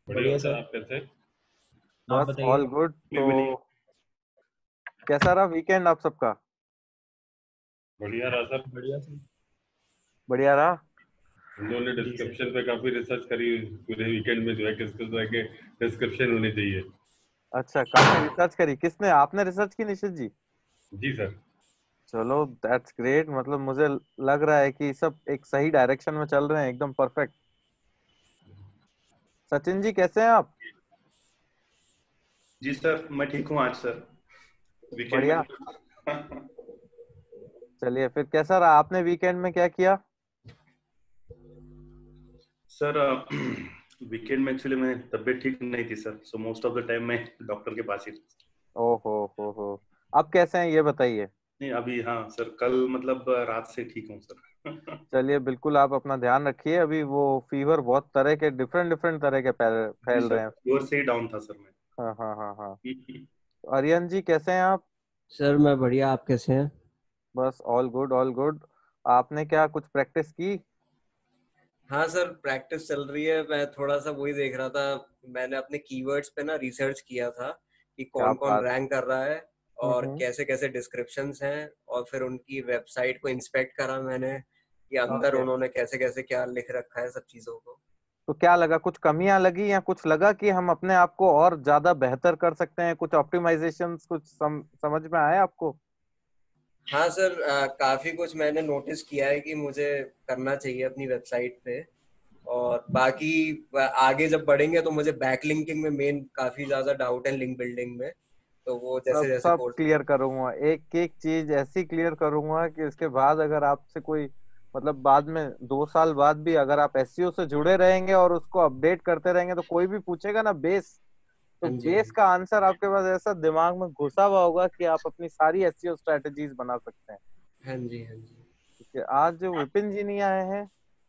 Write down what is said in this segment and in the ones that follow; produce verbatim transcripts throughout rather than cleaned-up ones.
बढ़िया बढ़िया sir, sir. आप कैसे हैं? आप बस बताइए। All good. भी तो बढ़िया। कैसा रहा वीकेंड आप सबका? बढ़िया रहा सर। बढ़िया सर। बढ़िया रहा। हम लोगों ने जी सर। डिस्क्रिप्शन पे काफी रिसर्च करी पूरे वीकेंड में, जो है किस किस तरह के डिस्क्रिप्शन होने चाहिए। अच्छा, काफी रिसर्च करी। किसने? आपने रिसर्च की निशित जी? जी सर। चलो दैट्स ग्रेट। मतलब मुझे लग रहा है कि सब एक सही डायरेक्शन में चल रहे हैं, एकदम परफेक्ट। सचिन जी कैसे हैं आप? जी सर, मैं ठीक हूँ आज सर। वीकेंड में बढ़िया। तो चलिए, फिर कैसा रहा? आपने वीकेंड में क्या किया? सर वीकेंड में एक्चुअली मैं तबीयत ठीक नहीं थी sir, so most of the time मैं डॉक्टर के पास ही था। ओहो हो हो अब कैसे हैं ये बताइए। नहीं अभी, हाँ सर, कल मतलब रात से ठीक हूँ सर। चलिए, बिल्कुल आप अपना ध्यान रखिए। अभी वो फीवर बहुत तरह के, डिफरेंट डिफरेंट तरह के फैल जी फैल सर, रहे हैं। फीवर से ही डाउन था सर मैं। हाँ हाँ हाँ हाँ। आर्यन जी कैसे हैं आप? सर मैं बढ़िया, आप कैसे हैं? बस ऑल गुड ऑल गुड। आपने क्या कुछ प्रैक्टिस की? हाँ सर, प्रैक्टिस चल रही है। मैं थोड़ा सा वही देख रहा था। मैंने अपने कीवर्ड्स पे ना रिसर्च किया था कि क्या कौन कौन बात। रैंक कर रहा है हम्म और हम्म। कैसे कैसे डिस्क्रिप्शंस हैं, और फिर उनकी वेबसाइट को इंस्पेक्ट करा मैंने कि अंदर ओके। उन्होंने कैसे कैसे क्या लिख रखा है सब चीज़ों को। तो क्या लगा, कुछ कमियां लगी या कुछ लगा कि हम अपने आप को और ज्यादा बेहतर कर सकते हैं? कुछ ऑप्टिमाइजेशंस कुछ सम, समझ में आए आपको? हाँ सर, अ, काफ़ी कुछ मैंने नोटिस किया है कि मुझे करना चाहिए अपनी वेबसाइट पे। और बाकी अ, आगे जब बढ़ेंगे तो मुझे बैकलिंकिंग में मेन काफ़ी ज़्यादा डाउट है, लिंक बिल्डिंग में। तो वो जैसे सब जैसे सब कोर्स। क्लियर करूंगा, एक एक चीज ऐसी क्लियर करूंगा कि उसके बाद अगर आपसे कोई, मतलब बाद में दो साल बाद भी अगर आप एसईओ से जुड़े रहेंगे और उसको अपडेट करते रहेंगे, तो कोई भी पूछेगा ना बेस, तो हाँ जी, हाँ बेस का आंसर आपके पास ऐसा दिमाग में घुसा हुआ होगा कि आप अपनी सारी एसईओ स्ट्रेटजीज बना सकते हैं। हाँ जी, हाँ जी। ठीक है, आज जो विपिन जी नहीं आए हैं।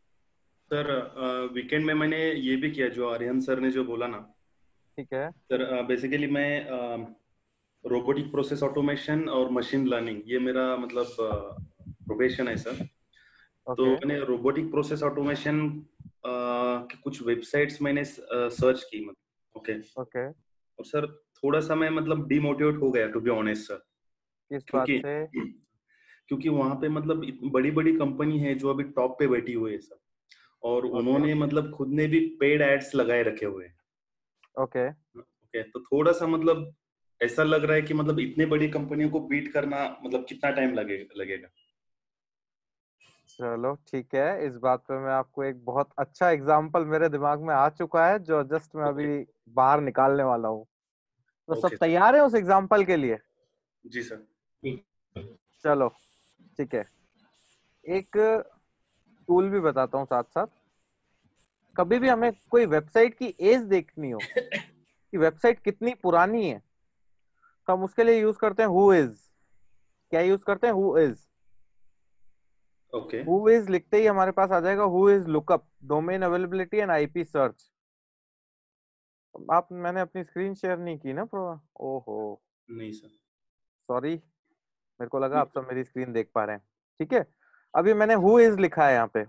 सर वीकेंड में मैंने ये भी किया जो आर्यन सर ने जो बोला ना। ठीक है। सर बेसिकली मैं रोबोटिक प्रोसेस ऑटोमेशन और मशीन लर्निंग, ये मेरा मतलब प्रोफेशन है सर। तो ओके मैंने रोबोटिक प्रोसेस ऑटोमेशन की कुछ वेबसाइट्स मैंने सर्च की, मतलब ओके। ओके। और सर थोड़ा सा मैं मतलब डिमोटिवेट हो गया टू बी ऑनेस्ट सर। किस बात क्योंकि से? क्योंकि वहां पे मतलब बड़ी बड़ी कंपनी है जो अभी टॉप पे बैठी हुई है सर, और ओके उन्होंने मतलब खुद ने भी पेड एड्स लगाए रखे हुए हैं। ओके। ओके, तो थोड़ा सा मतलब ऐसा लग रहा है कि मतलब इतने बड़ी कंपनियों को बीट करना मतलब कितना टाइम लगे लगेगा। चलो ठीक है, इस बात पे मैं आपको एक बहुत अच्छा एग्जाम्पल मेरे दिमाग में आ चुका है, जो जस्ट मैं ओके। अभी बाहर निकालने वाला हूँ। तो सब ओके सर। तैयार है उस एग्जाम्पल के लिए? जी सर। चलो ठीक है। एक टूल भी बताता हूँ साथ साथ। कभी भी हमें कोई वेबसाइट की एज देखनी हो कि वेबसाइट कितनी पुरानी है, तो हम उसके लिए यूज करते हैं हु इज। क्या यूज करते हैं? Who is. Okay. Who is लिखते ही हमारे पास आ जाएगा who is lookup, domain availability and IP search. आप, मैंने अपनी स्क्रीन शेयर नहीं की ना प्रो। ओहो, नहीं सर। सॉरी। मेरे को लगा आप सब मेरी स्क्रीन देख पा रहे हैं। ठीक है, अभी मैंने हु इज लिखा है यहाँ पे।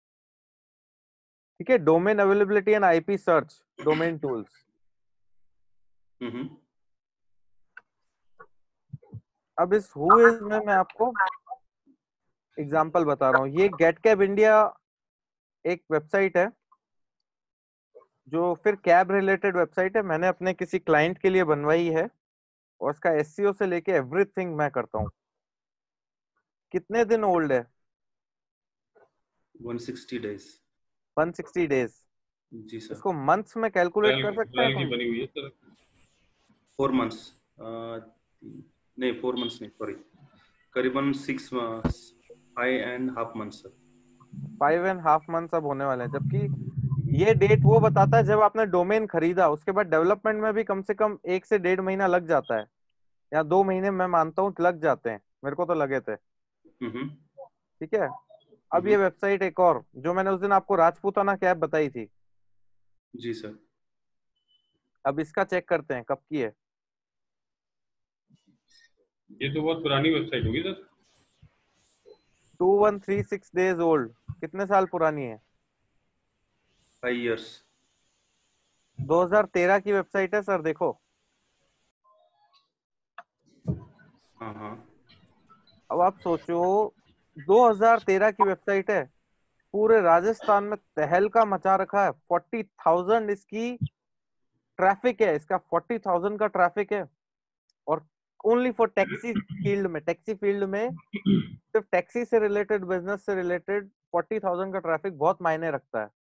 ठीक है, domain availability and IP search, domain tools. Hmm. अब इस हु इज में मैं आपको एग्जांपल बता रहा हूँ। ये गेट कैब इंडिया एक वेबसाइट है, जो फिर कैब रिलेटेड वेबसाइट है। मैंने अपने किसी क्लाइंट के लिए बनवाई है, और उसका एसईओ से लेके एवरीथिंग मैं करता हूँ। कितने दिन ओल्ड है? One sixty days. One sixty days. जी सर। इसको मंथ्स में कैलकुलेट फिलहाल कर सकते हैं फिलहाल की हम? बनी हुई है सर। Four months. नहीं, फोर मंथ्स नहीं, सॉरी, करीबन six five and half months sir. Five and half months अब होने वाले हैं, जबकि ये डेट वो बताता है जब आपने डोमेन खरीदा। उसके बाद डेवलपमेंट में भी कम से कम एक से डेढ़ महीना लग जाता है, या दो महीने मैं मानता हूँ लग जाते हैं। मेरे को तो लगे थे। हम्म। ठीक है, अब हम्म। ये वेबसाइट एक और जो मैंने उस दिन आपको राजपूताना कैब बताई थी, जी सर। अब इसका चेक करते हैं कब की है। ये तो बहुत पुरानी वेबसाइट होगी sir. Two one three six days old. कितने साल पुरानी है? Five years. दो हज़ार तेरह की वेबसाइट है सर, देखो। हाँ हाँ। अब आप सोचो, दो हज़ार तेरह की वेबसाइट है, पूरे राजस्थान में तहलका मचा रखा है। फोर्टी थाउजेंड इसकी ट्रैफिक है, इसका फोर्टी थाउजेंड का ट्रैफिक है। और ओनली फॉर टैक्सी फील्ड में, टैक्सी फील्ड में सिर्फ टैक्सी से रिलेटेड, बिजनेस से रिलेटेड फोर्टी थाउजेंड का ट्रैफिक बहुत मायने रखता है।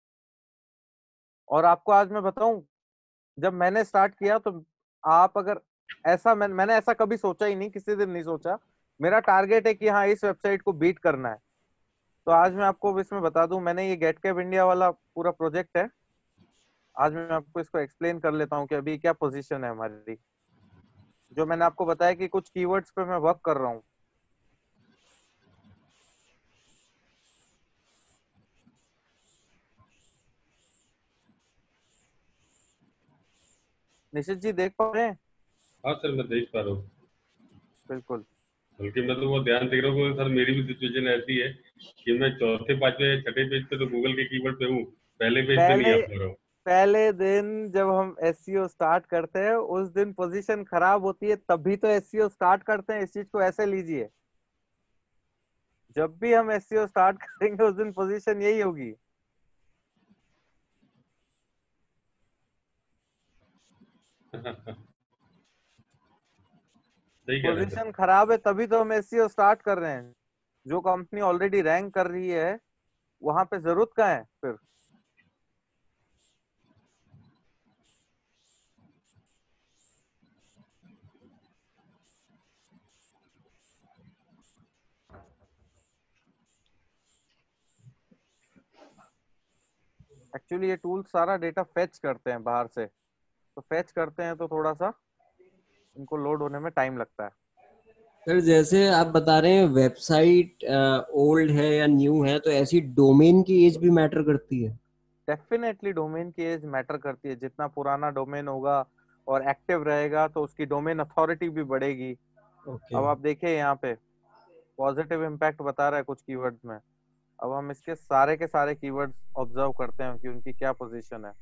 और आपको आज मैं बताऊं, जब मैंने स्टार्ट किया तो आप अगर ऐसा, मैं, मैंने ऐसा कभी सोचा ही नहीं, किसी दिन नहीं सोचा। मेरा टारगेट है कि हाँ इस वेबसाइट को बीट करना है। तो आज मैं आपको इसमें बता दूं, मैंने ये गेट कैब इंडिया वाला पूरा प्रोजेक्ट है। आज मैं आपको इसको एक्सप्लेन कर लेता हूँ कि अभी क्या पोजीशन है हमारी। जो मैंने आपको बताया कि कुछ कीवर्ड्स पे मैं वर्क कर रहा हूँ। निशित जी देख पा रहे हैं? हाँ सर, मैं देख पा रहा हूँ। बिल्कुल। बल्कि मैं तो वो ध्यान देख रहा हूँ सर, मेरी भी सिचुएशन ऐसी है कि मैं चौथे पांचवे छठे पेज पे तो गूगल के कीवर्ड पे हूँ, पहले पेज पे नहीं पहले आ पा रहा हूँ। पहले दिन जब हम एसईओ स्टार्ट करते हैं, उस दिन पोजीशन खराब होती है, तभी तो एसईओ स्टार्ट करते हैं। इस चीज को ऐसे लीजिए, जब भी हम एसईओ स्टार्ट करेंगे उस दिन पोजीशन यही होगी। सही कह रहे हैं सर। पोजीशन खराब है तभी तो हम एसईओ स्टार्ट कर रहे हैं। जो कंपनी ऑलरेडी रैंक कर रही है, वहां पे जरूरत का है फिर। एक्चुअली ये टूल सारा डेटा फेच करते हैं बाहर से, तो फेच करते हैं तो थोड़ा सा इनको लोड होने में टाइम लगता है। सर जैसे आप बता रहे हैं वेबसाइट ओल्ड है या न्यू है, तो ऐसी डोमेन की एज भी मैटर करती है? डेफिनेटली डोमेन की एज मैटर करती है। जितना पुराना डोमेन होगा और एक्टिव रहेगा तो उसकी डोमेन अथॉरिटी भी बढ़ेगी। ओके। अब आप देखिए यहाँ पे पॉजिटिव इम्पैक्ट बता रहा है कुछ कीवर्ड्स में। अब हम इसके सारे के सारे कीवर्ड्स ऑब्जर्व करते हैं कि उनकी क्या पोजीशन है।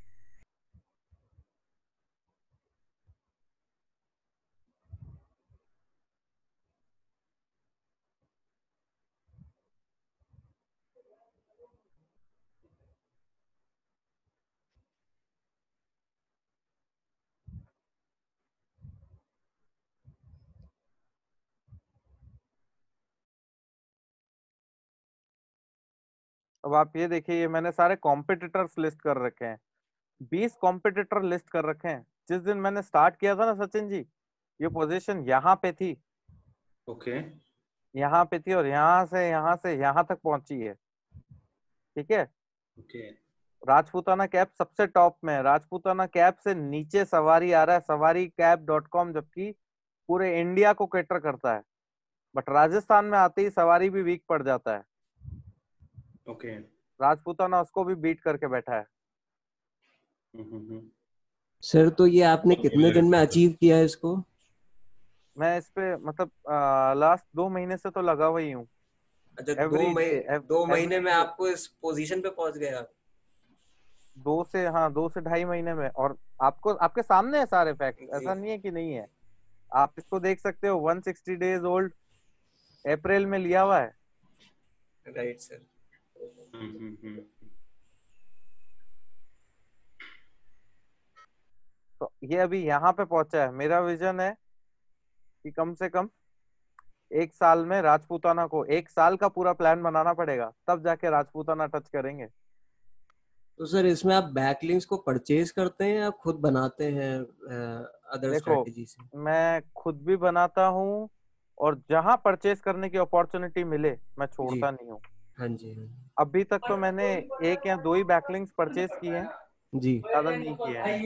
अब आप ये देखिए, ये मैंने सारे कॉम्पिटिटर्स लिस्ट कर रखे हैं। बीस कॉम्पिटिटर लिस्ट कर रखे हैं। जिस दिन मैंने स्टार्ट किया था ना सचिन जी, ये पोजीशन यहाँ पे थी, ओके। यहाँ पे थी, और यहाँ से यहाँ से यहाँ तक पहुंची है। ठीक है। ओके। राजपूताना कैब सबसे टॉप में है। राजपूताना कैब से नीचे सवारी आ रहा है, सवारी कैब डॉट कॉम, जबकि पूरे इंडिया को कैटर करता है। बट राजस्थान में आते ही सवारी भी वीक पड़ जाता है। ओके। राजपूताना उसको भी बीट करके बैठा है। हम्म हम्म। सर तो ये आपने बहुत कितने बढ़िया दिन में लगता है सर। अचीव किया इसको? मैं इस पे मतलब लास्ट दो महीने से तो लगा हुई हूँ। अच्छा, दो एवरी महीने डे, दो महीने एवरी में डे। आपको इस पोजीशन पे पहुंच गए आप? दो से, हाँ, दो से ढाई महीने में। और आपको, आपके सामने है सारे फैक्ट, जी। ऐसा नहीं है कि नहीं है। आप इसको देख सकते हो, one sixty days old, April में लिया हुआ है। Right sir. Hmm hmm hmm. तो ये अभी यहाँ पे पहुंचा है। मेरा विजन है कि कम से कम एक साल में राजपूताना को, एक साल का पूरा प्लान बनाना पड़ेगा, तब जाके राजपूताना टच करेंगे। तो सर इसमें आप बैकलिंक्स को परचेज करते हैं या खुद बनाते हैं अदर देखो, स्ट्रेटेजी से? मैं खुद भी बनाता हूँ, और जहां परचेज करने की अपॉर्चुनिटी मिले मैं जी। छोड़ता नहीं हूँ। हाँ जी, हाँ अभी तक तो मैंने एक या दो ही बैकलिंक्स परचेज किए हैं, जी। ज्यादा नहीं किए हैं।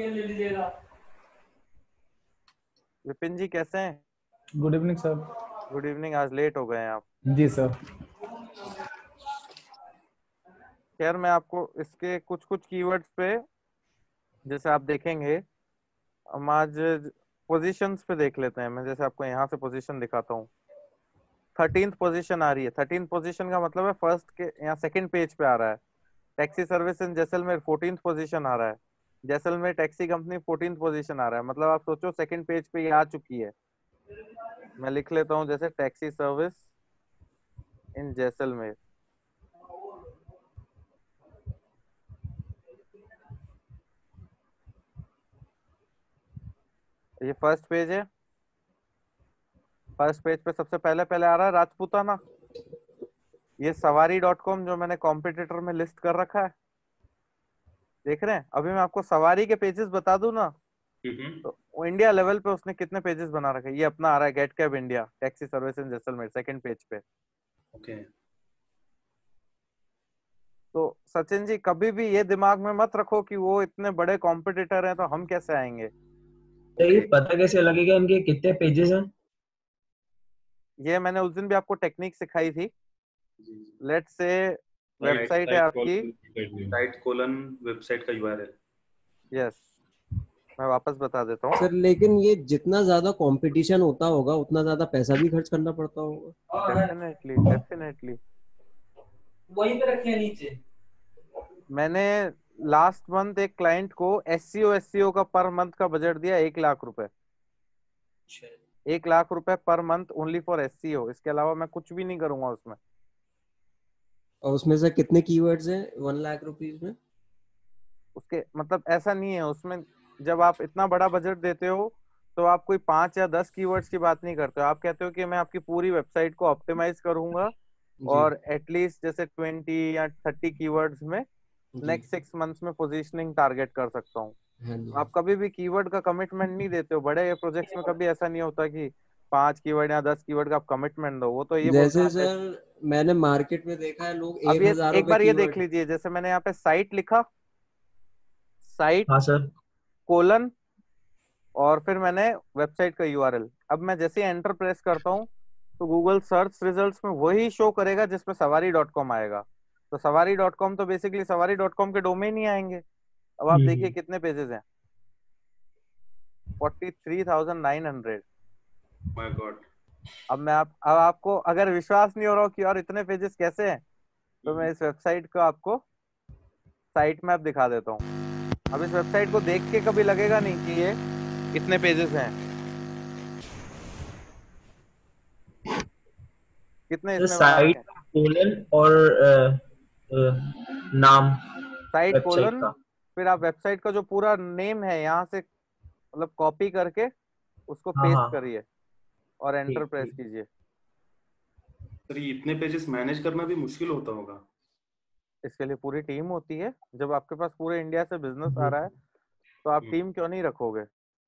विपिन जी कैसे हैं? Good evening sir. Good evening. आज लेट हो गए हैं आप। जी सर। खैर, मैं आपको इसके कुछ कुछ कीवर्ड्स पे, जैसे आप देखेंगे, हम आज पोजीशंस पे देख लेते हैं। मैं जैसे आपको यहाँ से पोजीशन दिखाता हूँ। थर्टींथ पोजीशन आ रही है। थर्टींथ पोजीशन का मतलब है फर्स्ट के, यहाँ सेकंड पेज पे आ रहा है। Taxi service in Jaisalmer fourteenth position आ रहा है। Jaisalmer taxi company fourteen position आ रहा है, मतलब आप सोचो सेकंड पेज पे ये आ चुकी है। मैं लिख लेता हूँ जैसे टैक्सी सर्विस इन जैसलमेर। ये फर्स्ट पेज है। फर्स्ट पेज पे सबसे पहले पहले आ रहा है राजपूताना। ये सवारी डॉट कॉम जो मैंने कॉम्पिटिटर में लिस्ट कर रखा है, देख रहे हैं। अभी मैं आपको सवारी के पेजेस बता दूं ना, तो वो इंडिया लेवल पे उसने कितने पेजेस बना रखे हैं। ये अपना आ रहा है get cab India taxi service in Jaisalmer, second page पे। ओके। तो सचिन जी कभी भी ये दिमाग में मत रखो कि वो इतने बड़े कॉम्पिटिटर हैं तो हम कैसे आएंगे। तो ये पता कैसे लगेगा इनके कितने पेजेस हैं? ये मैंने उस दिन भी आपको टेक्निक सिखाई थी। लेट्स से वेबसाइट है आपकी, साइट कोलन वेबसाइट का यूआरएल। यस, मैं वापस बता देता हूँ सर। लेकिन ये जितना ज्यादा कंपटीशन होता होगा उतना ज्यादा पैसा भी खर्च करना पड़ता होगा। Definitely definitely. वहीं पे रखे हैं नीचे। मैंने लास्ट मंथ एक क्लाइंट को एससीओ एससीओ का पर मंथ का बजट दिया एक लाख रुपए। एक लाख रुपए per month only for SCO. इसके अलावा मैं कुछ भी नहीं करूंगा उसमें। और उसमें से कितने कीवर्ड्स हैं वन लाख रुपीस में? उसके मतलब ऐसा नहीं है उसमें, जब आप इतना बड़ा बजट देते हो तो आप कोई पांच या दस कीवर्ड्स की बात नहीं करते हो। आप कहते हो कि मैं आपकी पूरी वेबसाइट को ऑप्टिमाइज करूंगा और एटलीस्ट जैसे ट्वेंटी या थर्टी कीवर्ड्स में नेक्स्ट सिक्स मंथ्स में पोजीशनिंग टारगेट कर सकता हूँ। आप कभी भी कीवर्ड का कमिटमेंट नहीं देते हो। बड़े प्रोजेक्ट्स में कभी ऐसा नहीं होता कि पांच कीवर्ड या दस कीवर्ड का आप कमिटमेंट दो। वो तो ये जैसे सर मैंने मार्केट में देखा है लोग अब एक ये हजार एक बार ये देख लीजिए, जैसे मैंने यहाँ पे साइट लिखा, साइट हाँ सर, कोलन और फिर मैंने वेबसाइट का यूआरएल। अब मैं जैसे एंटर प्रेस करता हूँ तो गूगल सर्च रिजल्ट्स में वही शो करेगा जिसमें सवारी डॉट कॉम आएगा। तो सवारी डॉट कॉम तो बेसिकली सवारी डॉट कॉम के डोमेन ही आएंगे। अब आप देखिए कितने पेजेस हैं, forty three thousand nine hundred. My god. अब मैं आप अब आपको अगर विश्वास नहीं हो रहा हो कि और इतने पेजेस कैसे हैं, तो मैं इस वेबसाइट को आपको साइट मैप दिखा देता हूँ। अब इस वेबसाइट को देख के कभी लगेगा नहीं कि ये कितने पेजेस हैं। कितने इसमें बना रखे हैं? कोलन और आ, आ, नाम साइट कोलन, फिर आप वेबसाइट का जो पूरा नेम है यहाँ से मतलब कॉपी करके उसको हाँ, पेस्ट हाँ, करिए और एंटर प्रेस कीजिए। सर ये इतने पेजेस मैनेज करना भी मुश्किल होता होगा। इसके लिए पूरी टीम होती है। जब आपके पास पूरे इंडिया से बिजनेस आ रहा है तो आप टीम क्यों नहीं रखोगे।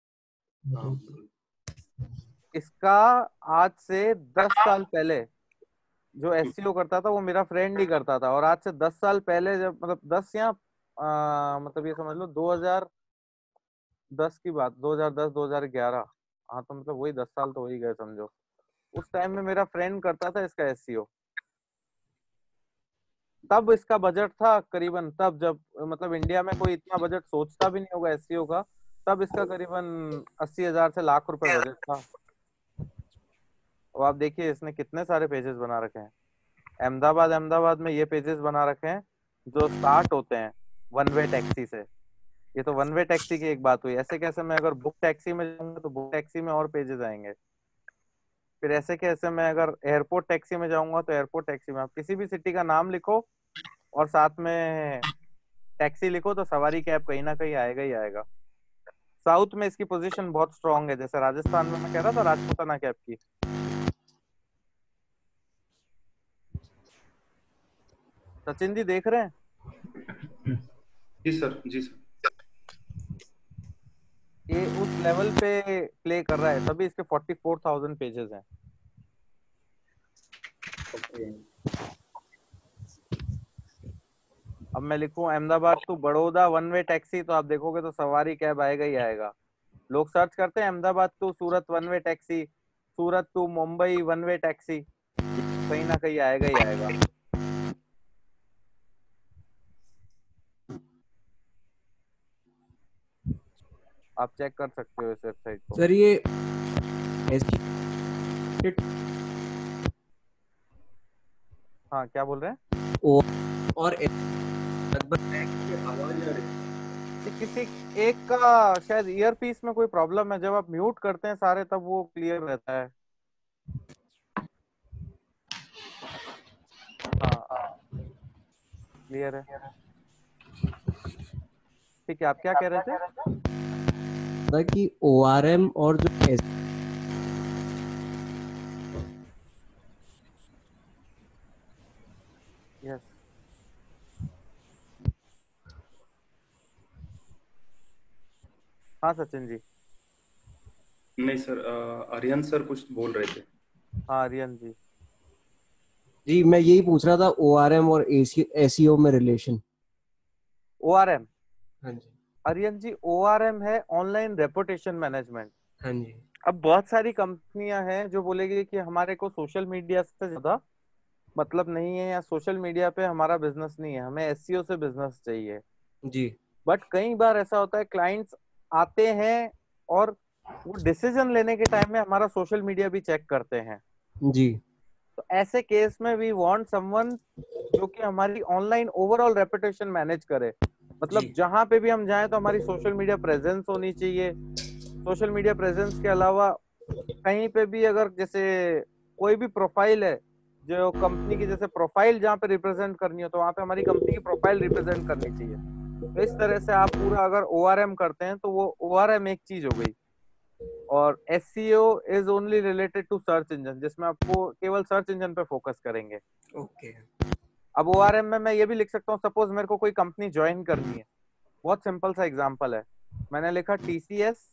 इसका आज से दस साल पहले जो एससीओ करता था वो मेरा फ्रेंड ही करता था। और आज से दस साल पहले जब मतलब दस या आ, मतलब ये समझ लो दो हज़ार दस की बात, दो हज़ार दस दो हज़ार ग्यारह, हाँ तो मतलब वही दस साल तो हो ही गए समझो। उस टाइम में मेरा फ्रेंड करता था इसका एससीओ। तब इसका बजट था करीबन, तब जब मतलब इंडिया में कोई इतना बजट सोचता भी नहीं होगा एससीओ का, तब इसका करीबन अस्सी हजार से लाख रुपए बजट था। और आप देखिए इसने कितने सारे पेजेस बना रखे हैं। अहमदाबाद अहमदाबाद में ये पेजेस बना रखे हैं जो स्टार्ट होते हैं वन वे टैक्सी से। ये तो वन वे टैक्सी की एक बात हुई। ऐसे कैसे मैं अगर बुक टैक्सी में जाऊंगा तो बुक टैक्सी में और पेजेस आएंगे। फिर ऐसे कैसे मैं अगर एयरपोर्ट टैक्सी में जाऊंगा तो एयरपोर्ट टैक्सी में आप किसी भी सिटी का नाम लिखो और साथ में टैक्सी लिखो तो सवारी कैब कहीं ना कहीं आएगा ही आएगा। साउथ में इसकी पोजीशन बहुत स्ट्रांग है। जैसे राजस्थान में मैं कह रहा था राजपूताना कैब की। सचिन जी देख रहे हैं? जी सर, जी सर। ये उस लेवल पे प्ले कर रहा है, तभी इसके फोर्टी फोर थाउजेंड पेजेस हैं। अब मैं लिखूं Ahmedabad to Baroda one way taxi तो आप देखोगे तो सवारी कैब आएगा ही आएगा। लोग सर्च करते हैं Ahmedabad to Surat one way taxi, Surat to Mumbai one way taxi, कहीं ना कहीं आएगा ही आएगा। आप चेक कर सकते हो इस वेबसाइट को। सर ये हाँ क्या बोल रहे हैं? और लगभग आवाज आ रही है। कि किसी एक का शायद ईयर पीस में कोई प्रॉब्लम है, जब आप म्यूट करते हैं सारे तब वो क्लियर रहता है। हाँ क्लियर है। ठीक है, आप क्या कह रहे थे? कि ओ आर एम और जो एस यस हाँ सचिन जी। नहीं सर, आर्यन सर कुछ बोल रहे थे। हाँ आर्यन जी। जी मैं यही पूछ रहा था, ओ आर एम और एस ई ओ में रिलेशन। ओ आर एम, हाँ जी। Aryan ji, O R M है ऑनलाइन रेपुटेशन मैनेजमेंट। हाँ जी। अब बहुत सारी कंपनियां हैं जो बोलेगी कि हमारे को सोशल मीडिया से ज्यादा मतलब नहीं है, या सोशल मीडिया पे हमारा बिजनेस नहीं है, हमें एस ई ओ से बिजनेस चाहिए। जी। बट कई बार ऐसा होता है क्लाइंट्स आते हैं और वो डिसीजन लेने के टाइम में हमारा सोशल मीडिया भी चेक करते हैं। जी। तो ऐसे केस में वी वांट समवन जो कि हमारी ऑनलाइन ओवरऑल रेपुटेशन मैनेज करे। मतलब जी। जहां पे भी हम जाएं तो हमारी सोशल मीडिया प्रेजेंस होनी चाहिए। सोशल मीडिया प्रेजेंस के अलावा कहीं पे भी अगर जैसे कोई भी प्रोफाइल है जो कंपनी की, जैसे प्रोफाइल जहाँ पे रिप्रेजेंट करनी हो तो वहां पे हमारी कंपनी की प्रोफाइल रिप्रेजेंट करनी चाहिए। तो इस तरह से आप पूरा अगर ओ आर एम करते हैं तो वो ओ आर एम एक चीज हो गई। और S E O is only related to search engine, जिसमें आपको केवल सर्च इंजन पे फोकस करेंगे। ओके। अब ओ आर एम में मैं ये भी लिख सकता हूँ, सपोज मेरे को कोई कंपनी ज्वाइन करनी है। बहुत सिंपल सा एग्जांपल है, मैंने लिखा टी सी एस।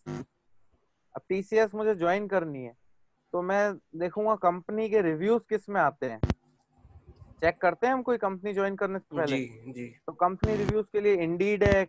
अब टी सी एस मुझे ज्वाइन करनी है तो मैं देखूंगा कंपनी के रिव्यूज किस में आते हैं। चेक करते हैं हम कोई कंपनी ज्वाइन करने से पहले। जी। जी। तो कंपनी रिव्यूज के लिए इंडीड है,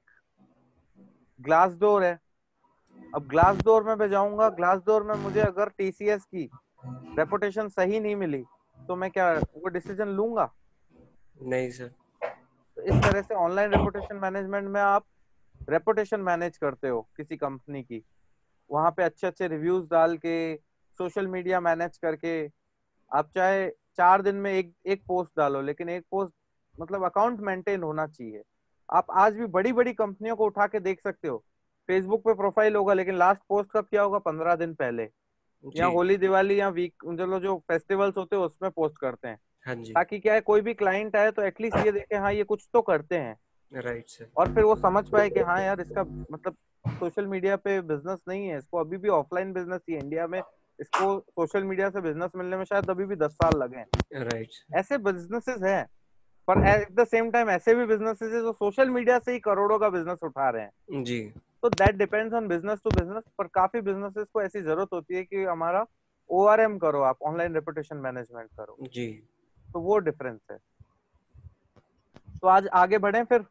ग्लासडोर है। अब ग्लासडोर में मैं जाऊंगा, ग्लासडोर में मुझे अगर टी सी एस की रेपुटेशन सही नहीं मिली तो मैं क्या वो डिसीजन लूंगा? नहीं सर। तो इस तरह से ऑनलाइन रेपुटेशन मैनेजमेंट में आप रेपुटेशन मैनेज करते हो किसी कंपनी की। वहां पे अच्छे अच्छे रिव्यूज डाल के, सोशल मीडिया मैनेज करके, आप चाहे चार दिन में एक एक पोस्ट डालो, लेकिन एक पोस्ट मतलब अकाउंट मेंटेन होना चाहिए। आप आज भी बड़ी बड़ी कंपनियों को उठा के देख सकते हो, फेसबुक पे प्रोफाइल होगा लेकिन लास्ट पोस्ट कब किया होगा? पंद्रह दिन पहले, या जी। होली दिवाली या वीक चलो जो फेस्टिवल्स होते हैं उसमें पोस्ट करते हैं। हाँ जी। ताकि क्या है, कोई भी क्लाइंट आए तो एटलीस्ट ये देखे हाँ ये कुछ तो करते हैं, राइट सर। और फिर वो समझ पाए कि हाँ यार इसका मतलब सोशल मीडिया पे बिजनेस नहीं है, इसको अभी भी ऑफलाइन बिजनेस ही है। इंडिया में इसको सोशल मीडिया से बिजनेस मिलने में शायद अभी भी दस साल लगे हैं। राइट। ऐसे बिजनेसेस हैं, पर एट द सेम टाइम ऐसे भी बिजनेसेस है जो सोशल मीडिया से ही करोड़ों का बिजनेस उठा रहे हैं। जी। तो that depends on business to business. पर काफी बिजनेसेस को ऐसी जरूरत होती है कि हमारा ओ आर एम करो, आप ऑनलाइन रेपुटेशन मैनेजमेंट करो। जी। तो वो डिफरेंस है। तो आज आगे बढ़े फिर।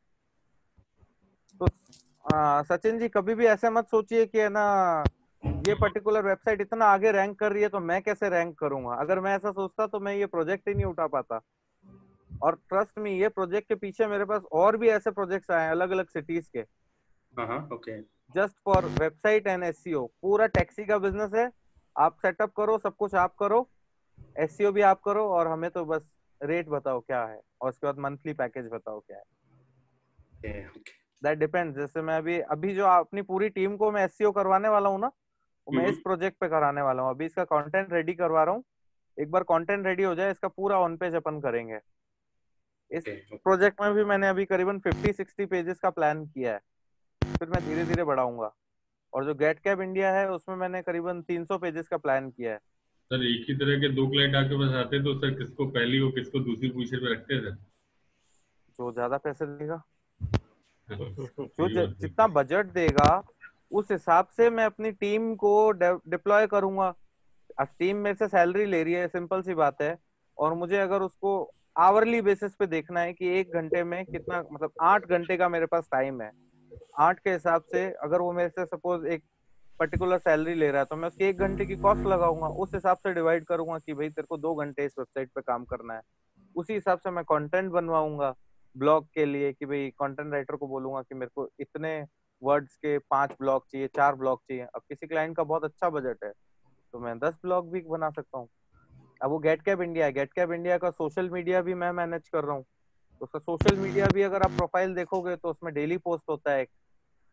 तो आ, सचिन जी कभी भी ऐसे मत सोचिए कि है ना ये पर्टिकुलर वेबसाइट इतना आगे रैंक कर रही है तो मैं कैसे रैंक करूंगा। अगर मैं ऐसा सोचता तो मैं ये प्रोजेक्ट ही नहीं उठा पाता। और ट्रस्ट मी, ये प्रोजेक्ट के पीछे मेरे पास और भी ऐसे प्रोजेक्ट्स आए हैं अलग अलग सिटीज के, हाँ हाँ okay. Just for website and S E O. पूरा टैक्सी का बिजनेस है, आप सेटअप करो, सब कुछ आप करो, एस सी ओ भी आप करो, और हमें तो बस रेट बताओ क्या है और उसके बाद मंथली पैकेज बताओ क्या है। Okay okay. That depends. जैसे मैं अभी अभी जो अपनी पूरी टीम को मैं एस सी ओ करवाने वाला हूँ ना, वो मैं इस हम्म। प्रोजेक्ट पे कराने वाला हूँ। अभी इसका कंटेंट रेडी करवा रहा हूँ। एक बार कंटेंट रेडी हो जाए इसका पूरा ऑन पेज अपन करेंगे। इस ओके ओके। प्रोजेक्ट में भी मैंने अभी करीबन फिफ्टी सिक्सटी पेजेस का प्लान किया है, फिर मैं धीरे धीरे बढ़ाऊंगा। और जो गेट कैब इंडिया है उसमें मैंने करीबन तीन सौ पेजेस का प्लान किया है। सर एक ही तरह के दो क्लाइंट आपके पास आते तो सर किसको पहली और किसको दूसरी पोजीशन पे रखते हैं जो ज्यादा पैसे देगा, सर? जो सही ज- बात है। जितना बजट देगा उस हिसाब से मैं अपनी टीम को डिप्लॉय करूंगा। अब टीम मेरे से सैलरी ले रही है, सिंपल सी बात है, और मुझे अगर उसको आवरली बेसिस पे देखना है कि एक घंटे में कितना, मतलब आठ घंटे का मेरे पास टाइम है, आठ के हिसाब से अगर वो मेरे से सपोज एक पर्टिकुलर सैलरी ले रहा है तो मैं उसकी एक घंटे की कॉस्ट लगाऊंगा, उस हिसाब से डिवाइड करूंगा कि भाई तेरे को दो घंटे इस वेबसाइट पे काम करना है। उसी हिसाब से मैं कंटेंट बनवाऊंगा ब्लॉग के लिए, कि भाई कंटेंट राइटर को बोलूंगा कि मेरे को इतने वर्ड्स के पांच ब्लॉग चाहिए, चार ब्लॉग चाहिए। अब किसी क्लाइंट का बहुत अच्छा बजट है तो मैं दस ब्लॉग भी बना सकता हूँ। अब वो गेट कैब इंडिया है, गेट कैब इंडिया का सोशल मीडिया भी मैं मैनेज कर रहा हूँ। तो उसका सोशल मीडिया भी अगर आप प्रोफाइल देखोगे तो उसमें डेली पोस्ट होता है,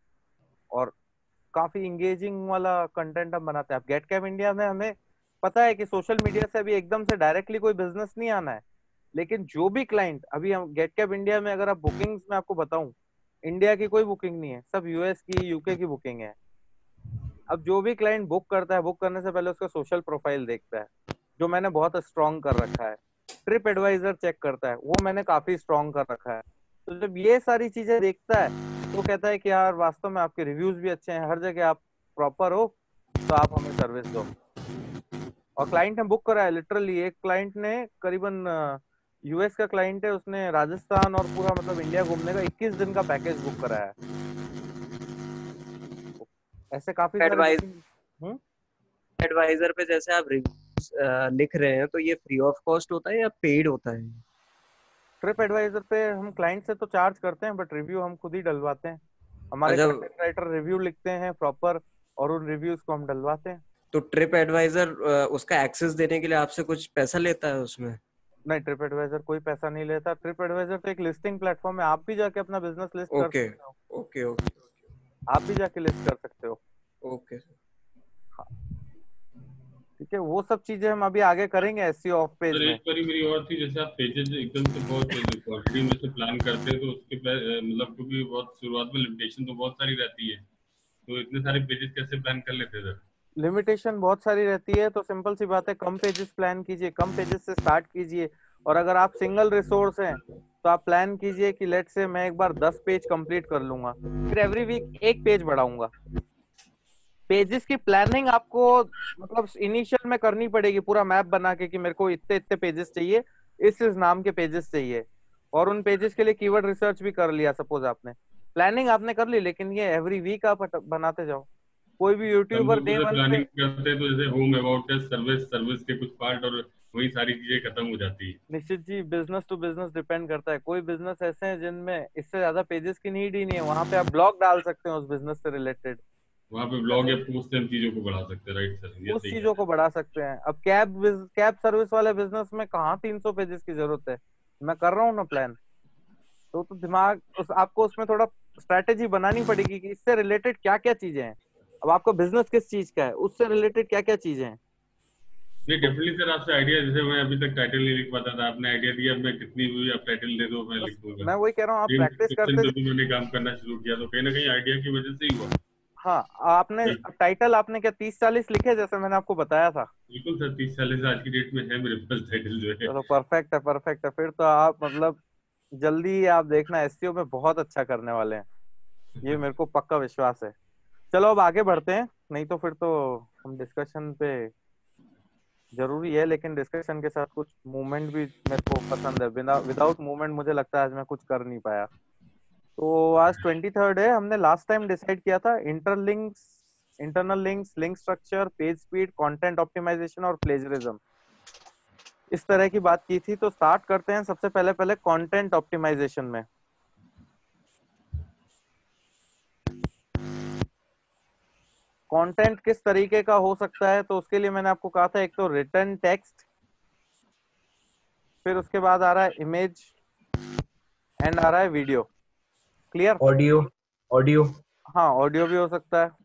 और काफी इंगेजिंग वाला कंटेंट हम बनाते हैं। अब गेट कैब इंडिया में हमें पता है कि सोशल मीडिया से अभी एकदम से डायरेक्टली कोई बिजनेस नहीं आना है, लेकिन जो भी क्लाइंट अभी हम गेट कैब इंडिया में, अगर आप बुकिंग्स में आपको बताऊं, इंडिया की कोई बुकिंग नहीं है, सब यूएस की यूके की बुकिंग है। अब जो भी क्लाइंट बुक करता है, बुक करने से पहले उसका सोशल प्रोफाइल देखता है, जो मैंने बहुत स्ट्रॉन्ग कर रखा है। ट्रिप एडवाइजर चेक करता है, वो मैंने काफी स्ट्रॉन्ग कर रखा है। तो जब ये सारी चीजें देखता है तो कहता है कि यार वास्तव में आपके रिव्यूज भी अच्छे हैं, हर जगह आप प्रॉपर हो, तो आप हमें सर्विस दो। और क्लाइंट ने बुक करा है, लिटरली एक क्लाइंट ने करीबन यूएस का क्लाइंट है, उसने राजस्थान और पूरा मतलब इंडिया घूमने का इक्कीस दिन का पैकेज बुक करा है। ऐसे काफी सारे एडवाइस booking- एडवाइजर पे जैसे आप रिव्यूज लिख रहे हैं, तो ये फ्री ऑफ कॉस्ट होता है या पेड होता है? ट्रिप एडवाइजर पे हम क्लाइंट से तो चार्ज करते हैं, बट रिव्यू हम खुद ही डलवाते हैं। हमारे अच्छा, कंटेंट राइटर रिव्यू लिखते हैं प्रॉपर, और उन रिव्यूज को हम डलवाते हैं। तो ट्रिप एडवाइजर उसका एक्सेस देने के लिए आपसे कुछ पैसा लेता है उसमें? नहीं, ट्रिप एडवाइजर कोई पैसा नहीं लेता। ट्रिप एडवाइजर तो एक लिस्टिंग प्लेटफॉर्म है, आप भी जाके अपना बिजनेस लिस्ट कर ओके सकते हो। ओके ओके आप भी जाके लिस्ट कर सकते हो। ओके। ठीक है, वो सब चीजें हम अभी आगे करेंगे एसईओ ऑफ पेज सर में। एक बारी मेरी और थी, जैसे आप पेजेस एकदम से बहुत क्वांटिटी में से प्लान करते हैं, तो उसके पे- मतलब क्योंकि बहुत शुरुआत में लिमिटेशन तो बहुत सारी रहती है, तो इतने सारे पेजेस कैसे प्लान कर लेते हैं सर? लिमिटेशन बहुत सारी रहती है, तो सिंपल सी बात है, कम पेजेस प्लान कीजिए, कम पेजेस से स्टार्ट कीजिए। और अगर आप सिंगल रिसोर्स हैं तो आप प्लान कीजिए कि लेट से मैं एक बार दस पेज कंप्लीट कर लूंगा, फिर एवरी वीक एक पेज बढ़ाऊंगा। पेजेस की प्लानिंग आपको मतलब इनिशियल में करनी पड़ेगी, पूरा मैप बना के कि मेरे को इतने इतने पेजेस चाहिए, इस इस नाम के पेजेस चाहिए, और उन पेजेस के लिए कीवर्ड रिसर्च भी कर लिया। सपोज आपने प्लानिंग आपने कर ली, लेकिन ये एवरी वीक आप हट- बनाते जाओ। कोई भी हम यूट्यूबर लोग डे जैसे वन पे, प्लानिंग करते हैं तो जैसे होम अबाउट सर्विस सर्विस के कुछ पार्ट और वही सारी चीजें खत्म हो जाती है। Nishchit ji, business to business depend करता है। कोई बिजनेस ऐसे हैं जिनमें इससे ज्यादा पेजेस की नीड ही नहीं है, वहां पे आप ब्लॉग डाल सकते हैं उस बिजनेस से रिलेटेड, वहाँ पे ब्लॉग या पोस्ट से हम चीजों को बढ़ा सकते हैं। राइट सर, ये उस सही कह चीजों रहे को बढ़ा सकते हैं। अब कैब कैब सर्विस वाले बिजनेस में कहाँ तीन सौ पेजेस की जरूरत है, मैं कर रहा हूँ ना प्लान। तो तो दिमाग उस आपको उसमें थोड़ा स्ट्रेटेजी बनानी पड़ेगी कि इससे रिलेटेड क्या क्या चीजें हैं। अब आपका बिजनेस किस चीज का है, उससे रिलेटेड क्या क्या चीजें हैं। नहीं, तो डेफिनेटली सर, आपसे आइडिया, जैसे मैं अभी तक टाइटल नहीं लिख पाता था, आपने आइडिया दिया, मैं कितनी हुई आप टाइटल दे दो, मैं बस लिख दूंगा। मैं वही कह रहा हूँ, आप प्रैक्टिस डिस्क्रिप्शन करते। पे भी मैंने काम करना शुरू किया, तो कहीं ना कहीं आइडिया की वजह से ही हुआ। हाँ, आपने टाइटल आपने क्या तीस चालीस लिखे जैसे मैंने आपको बताया था? बिल्कुल सर, तीस चालीस आज की डेट में है मेरे पास टाइटल जो है। चलो परफेक्ट है, परफेक्ट है। फिर तो आप मतलब जल्दी ही आप देखना एसईओ में बहुत अच्छा करने वाले हैं, ये मेरे को पक्का विश्वास है। चलो अब आगे बढ़ते हैं, नहीं तो फिर तो हम डिस्कशन पे, जरूरी है लेकिन डिस्कशन के साथ कुछ मूवमेंट भी मेरे को पसंद है। बिना विदाउट मूवमेंट मुझे लगता है आज मैं कुछ कर नहीं पाया। तो आज ट्वेंटी थर्ड है, हमने लास्ट टाइम डिसाइड किया था interlinks, internal links, link structure, page speed, content optimization और प्लेजरिज्म, इस तरह की बात की थी। तो स्टार्ट करते हैं सबसे पहले पहले कंटेंट ऑप्टिमाइजेशन में। कंटेंट किस तरीके का हो सकता है, तो उसके लिए मैंने आपको कहा था, एक तो रिटन टेक्स्ट, फिर उसके बाद आ रहा है इमेज, एंड आ रहा है वीडियो। क्लियर? ऑडियो ऑडियो हाँ, ऑडियो भी हो सकता है,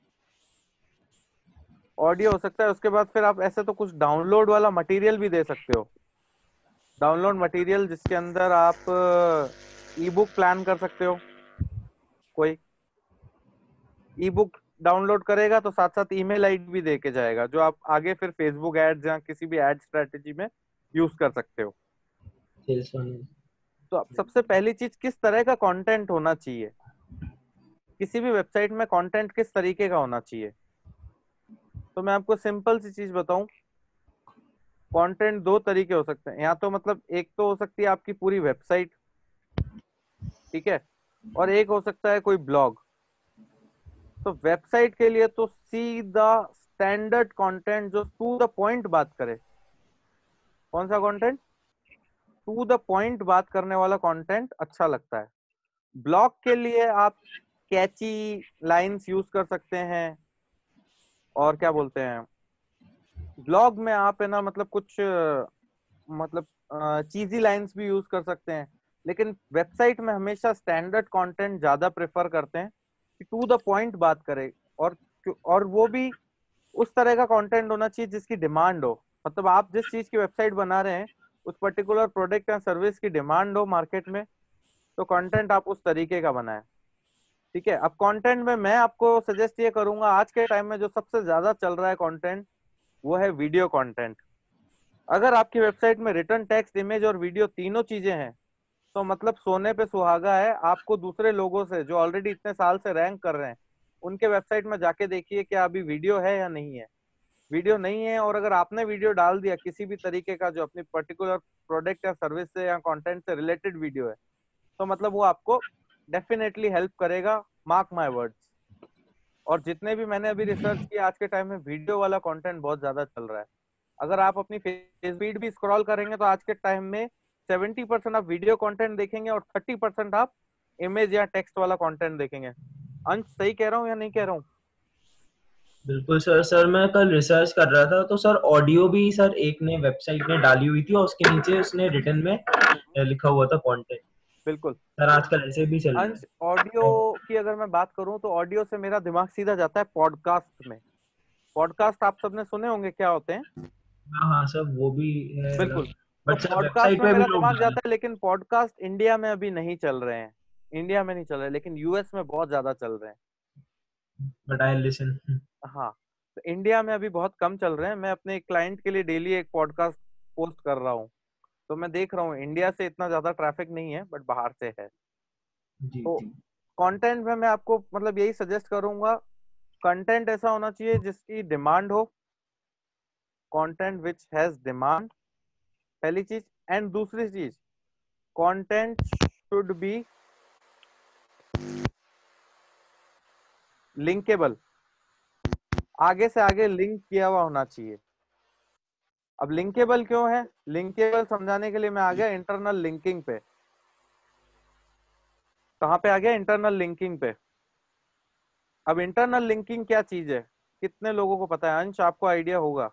ऑडियो हो सकता है। उसके बाद फिर आप ऐसे तो कुछ डाउनलोड वाला मटेरियल भी दे सकते हो, डाउनलोड मटेरियल जिसके अंदर आप ई बुक प्लान कर सकते हो। कोई ई बुक डाउनलोड करेगा तो साथ साथ ईमेल आईडी भी दे के जाएगा, जो आप आगे फिर फेसबुक एड्स या किसी भी एड स्ट्रेटेजी में यूज कर सकते हो। Sales funnel. तो अब सबसे पहली चीज, किस तरह का कंटेंट होना चाहिए, किसी भी वेबसाइट में कंटेंट किस तरीके का होना चाहिए। तो मैं आपको सिंपल सी चीज बताऊं, कंटेंट दो तरीके हो सकते हैं। या तो मतलब एक तो हो सकती है आपकी पूरी वेबसाइट, ठीक है, और एक हो सकता है कोई ब्लॉग। तो वेबसाइट के लिए तो सीधा स्टैंडर्ड कंटेंट जो टू द पॉइंट बात करे। कौन सा कंटेंट? टू द पॉइंट बात करने वाला कंटेंट अच्छा लगता है। ब्लॉग के लिए आप कैची लाइंस यूज कर सकते हैं, और क्या बोलते हैं, ब्लॉग में आप है ना मतलब कुछ अ, मतलब चीजी लाइंस भी यूज कर सकते हैं। लेकिन वेबसाइट में हमेशा स्टैंडर्ड कंटेंट ज्यादा प्रेफर करते हैं, कि टू द पॉइंट बात करे, और और वो भी उस तरह का कंटेंट होना चाहिए जिसकी डिमांड हो। मतलब आप जिस चीज की वेबसाइट बना रहे हैं उस पर्टिकुलर प्रोडक्ट या सर्विस की डिमांड हो मार्केट में, तो कंटेंट आप उस तरीके का बनाएं। ठीक है, अब कंटेंट में मैं आपको सजेस्ट ये करूंगा, आज के टाइम में जो सबसे ज्यादा चल रहा है कंटेंट वो है वीडियो कंटेंट। अगर आपकी वेबसाइट में रिटर्न टेक्स्ट, इमेज और वीडियो तीनों चीजें हैं तो मतलब सोने पे सुहागा है। आपको दूसरे लोगों से जो ऑलरेडी इतने साल से रैंक कर रहे हैं उनके वेबसाइट में जाके देखिए क्या अभी वीडियो है या नहीं है। वीडियो नहीं है, और अगर आपने वीडियो डाल दिया किसी भी तरीके का जो अपनी पर्टिकुलर प्रोडक्ट या सर्विस से या कंटेंट से रिलेटेड वीडियो है, तो मतलब वो आपको डेफिनेटली हेल्प करेगा, मार्क माय वर्ड्स। और जितने भी मैंने अभी रिसर्च किया, आज के टाइम में वीडियो वाला कंटेंट बहुत ज्यादा चल रहा है। अगर आप अपनी फेस फीड भी स्क्रॉल करेंगे तो आज के टाइम में सेवेंटी परसेंट आप वीडियो कंटेंट देखेंगे और थर्टी परसेंट आप इमेज या टेक्स्ट वाला कंटेंट देखेंगे। अंश सही कह रहा हूँ या नहीं कह रहा हूँ? बिल्कुल सर। सर मैं कल रिसर्च कर रहा था तो सर ऑडियो भी सर एक ने वेबसाइट में डाली हुई थी और उसके नीचे उसने रिटर्न में लिखा हुआ था कंटेंट। बिल्कुल सर आजकल ऐसे भी चल रहा अंश, है। ऑडियो की अगर मैं बात करूं तो ऑडियो से मेरा दिमाग सीधा जाता है पॉडकास्ट में। पॉडकास्ट आप सबने सुने होंगे क्या होते हैं? हाँ हाँ सर, वो भी है बिल्कुल। अलग, तो बट सर पॉडकास्ट वेबसाइट में पे भी मेरा लोग दिमाग डाल जाता है, लेकिन पॉडकास्ट इंडिया में अभी नहीं चल रहे हैं। इंडिया में नहीं चल रहे, लेकिन यूएस में बहुत ज्यादा चल रहे हैं। But I listen. हाँ, तो इंडिया में अभी बहुत कम चल रहे हैं। मैं अपने क्लाइंट के लिए डेली एक पॉडकास्ट पोस्ट कर रहा हूँ, तो मैं देख रहा हूँ इंडिया से इतना ज्यादा ट्रैफिक नहीं है, बट बाहर से है। जी तो जी। कंटेंट में मैं आपको मतलब यही सजेस्ट करूंगा, कंटेंट ऐसा होना चाहिए जिसकी डिमांड हो, कंटेंट विच हैज डिमांड, पहली चीज। एंड दूसरी चीज, कंटेंट शुड बी लिंकेबल, आगे से आगे लिंक किया हुआ होना चाहिए। अब लिंकेबल क्यों है? लिंकेबल समझाने के लिए मैं आ गया इंटरनल लिंकिंग पे। कहाँ पे आ गया? इंटरनल लिंकिंग पे। अब इंटरनल लिंकिंग क्या चीज है, कितने लोगों को पता है? अंश, आपको आइडिया होगा?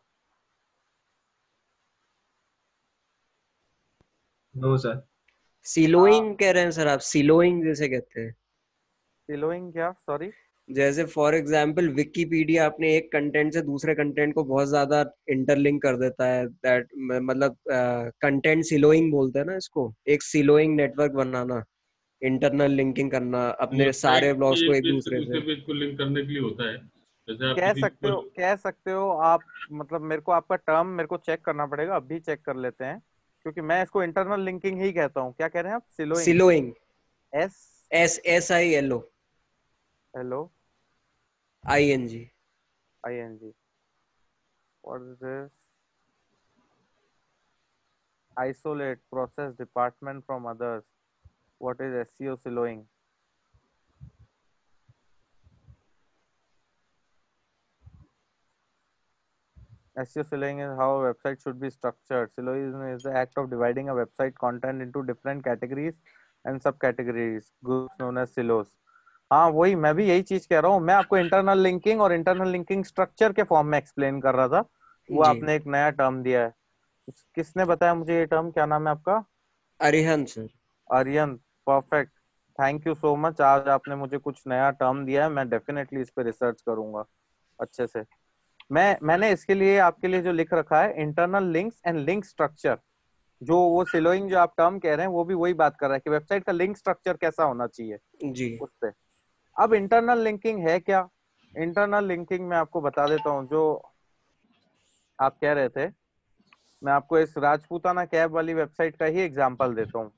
No sir. सिलोइंग कह रहे हैं सर आप? सिलोइंग जैसे कहते हैं? सिलोइंग क्या? सॉरी। जैसे फॉर एग्जांपल विकिपीडिया अपने एक कंटेंट से दूसरे कंटेंट को बहुत ज्यादा इंटरलिंक कर देता है, दैट मतलब कंटेंट सिलोइंग बोलते हैं ना इसको। एक सिलोइंग नेटवर्क बनाना, इंटरनल लिंकिंग करना अपने वेबसाइट सारे ब्लॉग्स के को एक एक पेज से दूसरे दूसरे से। पेज को लिंक करने के लिए होता है। जैसे आप कह किसी सकते को हो, कह सकते हो आप। मतलब मेरे को आपका टर्म मेरे को चेक करना पड़ेगा, अभी चेक कर लेते हैं, क्योंकि मैं इसको इंटरनल लिंकिंग ही कहता हूँ। क्या कह रहे हैं आप? Siloing? Siloing, S S S I L O hello I N G. I N G. What is this? isolate process department from others. What is S E O siloing? S E O siloing is how a website should be structured. Siloing is the act of dividing a website content into different categories and subcategories, groups known as silos. हाँ वही, मैं भी यही चीज कह रहा हूँ। मैं आपको इंटरनल लिंकिंग और इंटरनल लिंकिंग स्ट्रक्चर के फॉर्म में एक्सप्लेन कर रहा था। वो जी, आपने एक नया टर्म दिया है। किसने बताया मुझे ये टर्म? क्या नाम है आपका? Arihant sir. Aryan. Perfect, thank you so much. आज आपने मुझे कुछ नया टर्म दिया है, मैं डेफिनेटली इस पे रिसर्च करूंगा अच्छे से। मैं मैंने इसके लिए आपके लिए जो लिख रखा है, internal links and link structure. जो वो सिलोइंग जो आप टर्म कह रहे हैं वो भी वही बात कर रहा है कि वेबसाइट का लिंक स्ट्रक्चर कैसा होना चाहिए जी उस पे। अब इंटरनल लिंकिंग है क्या? इंटरनल लिंकिंग मैं आपको बता देता हूँ। जो आप कह रहे थे, मैं आपको इस राजपूताना कैब वाली वेबसाइट का ही एग्जांपल देता हूँ।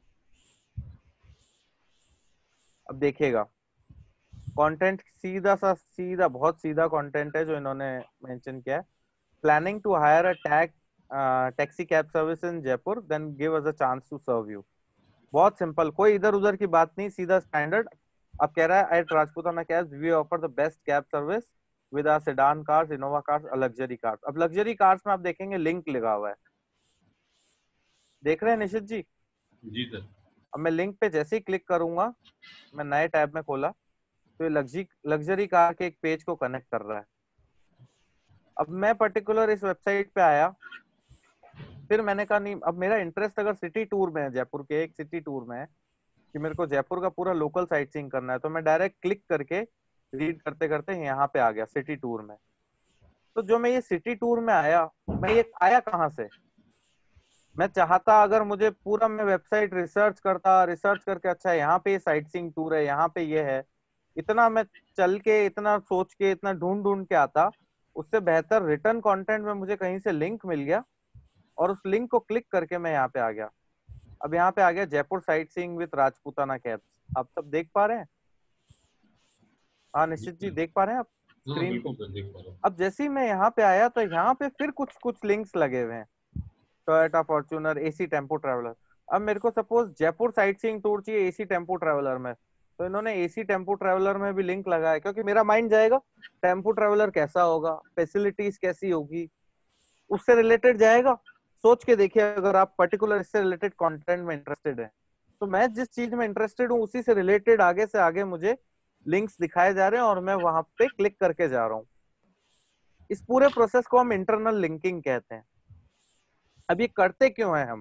अब देखिएगा, कंटेंट सीधा सा सीधा बहुत सीधा कंटेंट है जो इन्होंने मेंशन किया है। Planning to hire a tag taxi cab service in Jaipur, then give us a chance to serve you. बहुत सिंपल, कोई इधर उधर की बात नहीं, सीधा स्टैंडर्ड। अब कह रहा है at Rajputana cabs we offer the best cab service with our sedan cars, Innova cars, luxury cars. अब लग्जरी कार्स में आप देखेंगे लिंक लगा हुआ है, देख रहे हैं निशित जी? जी सर। अब मैं लिंक पे जैसे ही क्लिक करूंगा, मैं नए टैब में खोला तो ये लग्जरी लग्जरी कार के एक पेज को कनेक्ट कर रहा है। अब मैं पर्टिकुलर इस वेबसाइट पे आया, फिर मैंने कहा नहीं, अब मेरा इंटरेस्ट अगर सिटी टूर में है, जयपुर के एक सिटी टूर में है कि मेरे को जयपुर का पूरा लोकल साइट सीइंग करना है, तो मैं डायरेक्ट क्लिक करके रीड करते करते यहाँ पे आ गया सिटी टूर में। तो जो मैं ये सिटी टूर में आया, मैं ये आया कहाँ से? मैं चाहता अगर मुझे पूरा मैं वेबसाइट रिसर्च करता, रिसर्च करके अच्छा यहाँ पे साइट सीइंग टूर है, यहाँ पे ये है, इतना मैं चल के इतना सोच के इतना ढूंढ ढूंढ के आता, उससे बेहतर रिटर्न कंटेंट में मुझे कहीं से लिंक मिल गया और उस लिंक को क्लिक करके मैं यहाँ पे आ गया। अब यहाँ पे आ गया Jaipur sightseeing with Rajputana cabs. आप सब देख पा रहे हैं? हाँ निश्चित जी, देख पा रहे हैं आप स्क्रीन को? अब जैसे ही मैं यहाँ पे आया तो यहाँ पे फिर कुछ कुछ लिंक्स लगे हुए हैं, Toyota Fortuner, AC tempo traveller. अब मेरे को suppose Jaipur sightseeing tour चाहिए एसी टेम्पो ट्रैवलर में, तो इन्होंने एसी टेम्पो ट्रैवलर में भी लिंक लगाया, क्योंकि मेरा माइंड जाएगा टेम्पो ट्रैवलर कैसा होगा, फैसिलिटीज कैसी होगी, उससे रिलेटेड जाएगा। सोच के देखिए, अगर आप पर्टिकुलर इससे रिलेटेड कंटेंट में इंटरेस्टेड है, तो मैं जिस चीज में इंटरेस्टेड हूँ उसी से रिलेटेड आगे से आगे मुझे लिंक्स दिखाए जा रहे हैं और मैं वहां पे क्लिक करके जा रहा हूँ। इस पूरे प्रोसेस को हम इंटरनल लिंकिंग कहते हैं। अब ये करते क्यों हैं हम?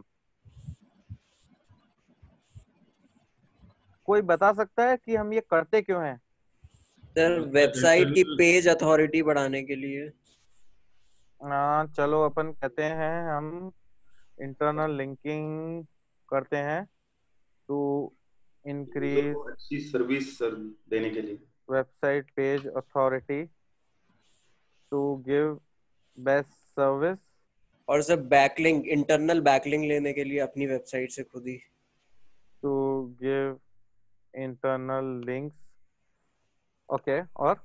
कोई बता सकता है कि हम ये करते क्यों हैं? सर वेबसाइट की पेज अथॉरिटी बढ़ाने के लिए। हाँ चलो अपन कहते हैं हम इंटरनल लिंकिंग करते हैं टू इंक्रीज अच्छी सर्विस सर देने के लिए, website page authority to give best service. और सर बैकलिंक, इंटरनल बैकलिंक लेने के लिए अपनी वेबसाइट से खुद ही। To give internal links. Okay, और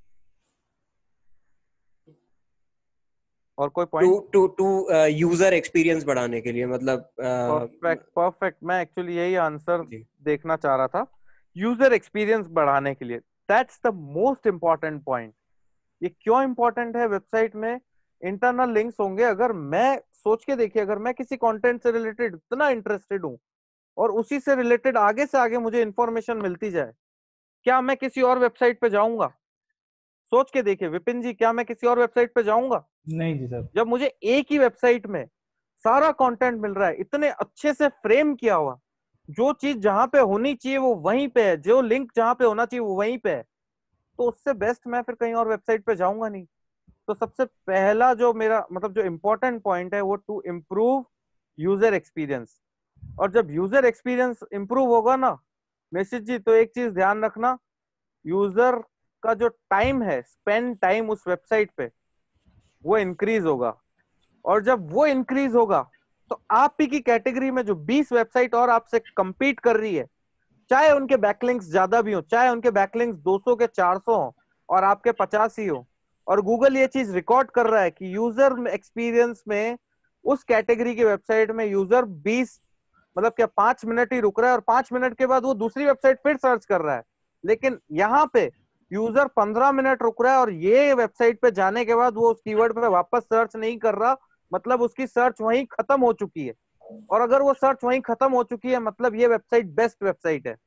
और कोई point? To to to user experience बढ़ाने के लिए, मतलब परफेक्ट परफेक्ट मैं एक्चुअली यही आंसर देखना चाह रहा था, यूजर एक्सपीरियंस बढ़ाने के लिए। That's the most important point. ये क्यों इंपॉर्टेंट है? वेबसाइट में इंटरनल लिंक्स होंगे। अगर मैं सोच के देखिए, अगर मैं किसी कंटेंट से रिलेटेड इतना इंटरेस्टेड हूं और उसी से रिलेटेड आगे से आगे मुझे इंफॉर्मेशन मिलती जाए, क्या मैं किसी और वेबसाइट पे जाऊंगा? सोच के देखिए विपिन जी, क्या मैं किसी और वेबसाइट पे जाऊंगा? नहीं जी सर। जब मुझे एक ही वेबसाइट में सारा कंटेंट मिल रहा है, इतने अच्छे से फ्रेम किया हुआ, जो चीज जहां पे होनी चाहिए वो वहीं पे है, जो लिंक जहां पे होना चाहिए वो वहीं पे है, तो उससे बेस्ट मैं फिर कहीं और वेबसाइट पे जाऊंगा नहीं। तो सबसे पहला जो मेरा मतलब जो इंपॉर्टेंट पॉइंट है वो टू इम्प्रूव यूजर एक्सपीरियंस। और जब यूजर एक्सपीरियंस इंप्रूव होगा ना निश्चित जी, तो एक चीज ध्यान रखना, यूजर का जो टाइम है, स्पेंड टाइम उस वेबसाइट पे, वो इंक्रीज होगा। और जब वो इंक्रीज होगा तो आप ही की कैटेगरी में जो बीस वेबसाइट और आपसे कंपीट कर रही है, चाहे उनके बैकलिंक्स ज्यादा भी हो, चाहे उनके बैकलिंक्स दो सौ के चार सौ हो और आपके पचास ही हो, और गूगल ये चीज रिकॉर्ड कर रहा है कि यूजर एक्सपीरियंस में उस कैटेगरी की वेबसाइट में यूजर बीस मतलब क्या पांच मिनट ही रुक रहा है और पांच मिनट के बाद वो दूसरी वेबसाइट फिर सर्च कर रहा है, लेकिन यहाँ पे यूजर पंद्रह मिनट रुक रहा है और ये वेबसाइट पे जाने के बाद वो उस कीवर्ड पे वापस सर्च नहीं कर रहा, मतलब उसकी सर्च वहीं खत्म हो चुकी है। और अगर वो सर्च वहीं खत्म हो चुकी है मतलब ये वेबसाइट बेस्ट वेबसाइट है।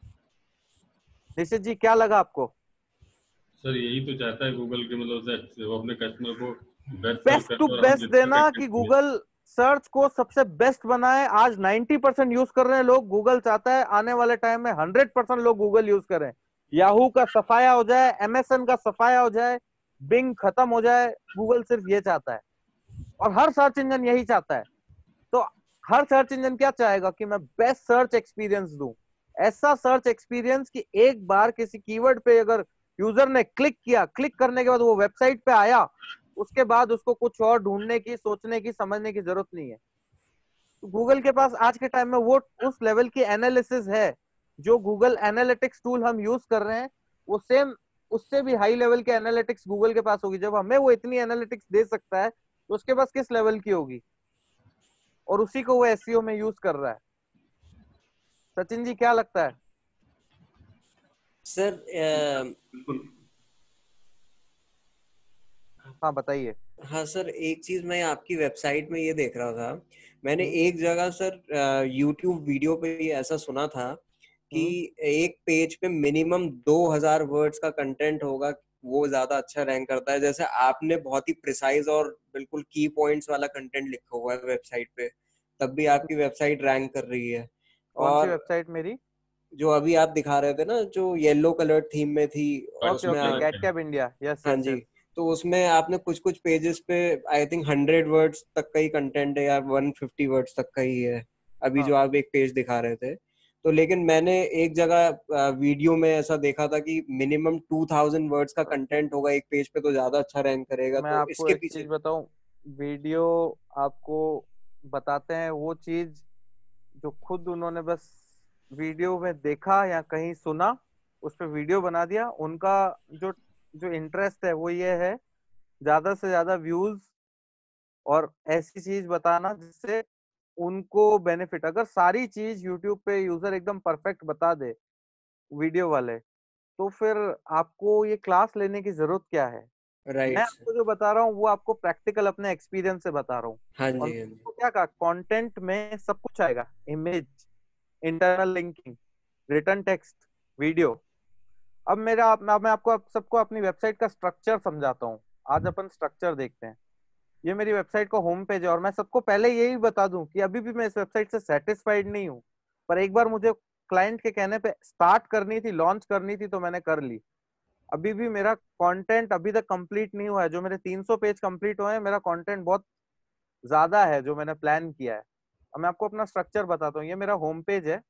निश्चित जी, क्या लगा आपको? सर यही तो चाहता है गूगल के, मतलब वो अपने कस्टमर को बेस्ट टू बेस्ट देना, कि गूगल सर्च को सबसे बेस्ट बनाए। आज नब्बे परसेंट यूज कर रहे हैं लोग, गूगल चाहता है आने वाले टाइम में हंड्रेड परसेंट लोग गूगल यूज करें। याहू का सफाया हो जाए, एमएसएन का सफाया हो जाए, बिंग खत्म हो जाए, गूगल सिर्फ ये चाहता है। और हर सर्च इंजन यही चाहता है। तो हर सर्च इंजन क्या चाहेगा कि मैं बेस्ट सर्च एक्सपीरियंस दूं, ऐसा सर्च एक्सपीरियंस कि एक बार किसी कीवर्ड पे अगर यूजर ने क्लिक किया, क्लिक करने के बाद वो वेबसाइट पे आया, उसके बाद उसको कुछ और ढूंढने की, सोचने की, समझने की जरूरत नहीं है। तो गूगल के पास आज के टाइम में वो उस लेवल की एनालिसिस है, जो गूगल एनालिटिक्स टूल हम यूज कर रहे हैं वो सेम उससे भी हाई लेवल के एनालिटिक्स गूगल के पास होगी। जब हमें वो इतनी एनालिटिक्स दे सकता है तो उसके पास किस लेवल की होगी, और उसी को वो एसईओ में यूज कर रहा है। सचिन जी, क्या लगता है? सर बिल्कुल। हाँ बताइए। हाँ सर, एक चीज मैं आपकी वेबसाइट में ये देख रहा था, मैंने हम्म, एक जगह सर यूट्यूब वीडियो पे ये ऐसा सुना था कि एक पेज पे मिनिमम दो हज़ार वर्ड्स का कंटेंट होगा, वो ज्यादा अच्छा रैंक करता है। जैसे आपने बहुत ही प्रिसाइज और बिल्कुल की पॉइंट्स वाला कंटेंट लिखा हुआ है वेबसाइट पे, तब भी आपकी वेबसाइट रैंक कर रही है। कौन सी और वेबसाइट मेरी? जो अभी आप दिखा रहे थे ना, जो येलो कलर थीम में थी, और ओके उसमें ओके, आप, गेट कैब इंडिया, यस हाँ यस जी, यस। तो उसमें आपने कुछ कुछ पेजेस पे आई थिंक हंड्रेड वर्ड्स तक का ही कंटेंट है, या वन फिफ्टी वर्ड्स तक का ही है अभी हाँ जो आप एक पेज दिखा रहे थे। तो लेकिन मैंने एक जगह वीडियो में ऐसा देखा था कि मिनिमम टू थाउजेंड वर्ड्स का कंटेंट होगा एक पेज पे तो ज्यादा अच्छा रैंक करेगा। मैं तो आपको इसके एक चीज पीछे, बताऊं, वीडियो आपको बताते हैं वो चीज जो खुद उन्होंने बस वीडियो में देखा या कहीं सुना, उस पर वीडियो बना दिया। उनका जो जो इंटरेस्ट है वो ये है ज्यादा से ज्यादा व्यूज और ऐसी चीज बताना जिससे उनको बेनिफिट। अगर सारी चीज यूट्यूब पे यूजर एकदम परफेक्ट बता दे वीडियो वाले, तो फिर आपको ये क्लास लेने की जरूरत क्या है। मैं राइट, आपको जो बता रहा हूँ वो आपको प्रैक्टिकल अपने एक्सपीरियंस से बता रहा हूँ। हाँ और जी, हाँ मैंने जी, आपको क्या कहा, कंटेंट में सब कुछ आएगा, image, internal linking, written text, video. अब मेरा आप, मैं मैं आपको आप सबको अपनी वेबसाइट का स्ट्रक्चर समझाता हूँ। आज अपन स्ट्रक्चर देखते हैं। ये मेरी वेबसाइट का होम पेज है, और मैं सबको पहले यही बता दूं कि अभी भी मैं इस वेबसाइट से सेटिस्फाइड नहीं हूँ, पर एक बार मुझे क्लाइंट के कहने पे स्टार्ट करनी थी, लॉन्च करनी थी, तो मैंने कर ली। अभी भी मेरा कंटेंट अभी तक कंप्लीट नहीं हुआ है। जो मेरे तीन सौ पेज कंप्लीट हुए हैं, मेरा कंटेंट बहुत ज्यादा है जो मैंने प्लान किया है। अब मैं आपको अपना स्ट्रक्चर बताता हूँ। ये मेरा होम पेज है,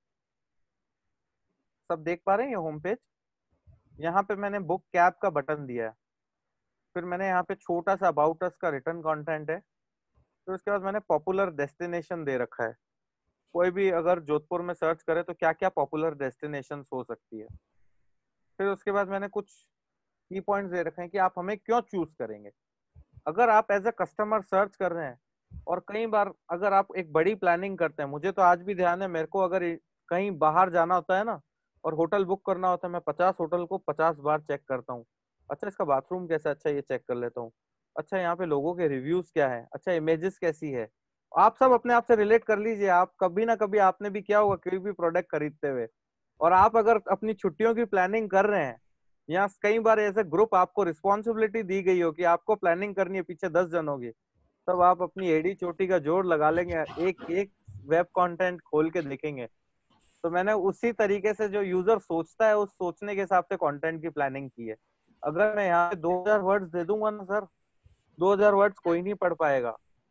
सब देख पा रहे हैं ये होम पेज। यहाँ पे मैंने बुक कैब का बटन दिया है, फिर मैंने यहाँ पे छोटा सा अबाउट अस का रिटर्न कंटेंट है, फिर उसके बाद मैंने पॉपुलर डेस्टिनेशन दे रखा है। कोई भी अगर जोधपुर में सर्च करे तो क्या क्या पॉपुलर डेस्टिनेशन हो सकती है। फिर उसके बाद मैंने कुछ की पॉइंट्स दे रखे हैं कि आप हमें क्यों चूज करेंगे। अगर आप एज ए कस्टमर सर्च कर रहे हैं, और कई बार अगर आप एक बड़ी प्लानिंग करते हैं, मुझे तो आज भी ध्यान है, मेरे को अगर कहीं बाहर जाना होता है ना और होटल बुक करना होता है, मैं पचास होटल को पचास बार चेक करता हूँ। अच्छा इसका बाथरूम कैसा है, अच्छा ये चेक कर लेता हूँ, अच्छा यहाँ पे लोगों के रिव्यूज क्या है, अच्छा इमेजेस कैसी है। आप सब अपने आप से रिलेट कर लीजिए, आप कभी ना कभी आपने भी किया होगा कोई भी प्रोडक्ट खरीदते हुए। और आप अगर अपनी छुट्टियों की प्लानिंग कर रहे हैं, या कई बार एज ए ग्रुप आपको रिस्पॉन्सिबिलिटी दी गई हो कि आपको प्लानिंग करनी है, पीछे दस जन होगी, तब आप अपनी एडी चोटी का जोर लगा लेंगे, एक एक वेब कंटेंट खोल के देखेंगे। तो मैंने उसी तरीके से जो यूजर सोचता है उस सोचने के हिसाब से कंटेंट की प्लानिंग की है। अगर मैं यहाँ पे दो हज़ार वर्ड्स दे दूंगा ना सर, दो हज़ार वर्ड्स कोई नहीं पढ़ पाएगा।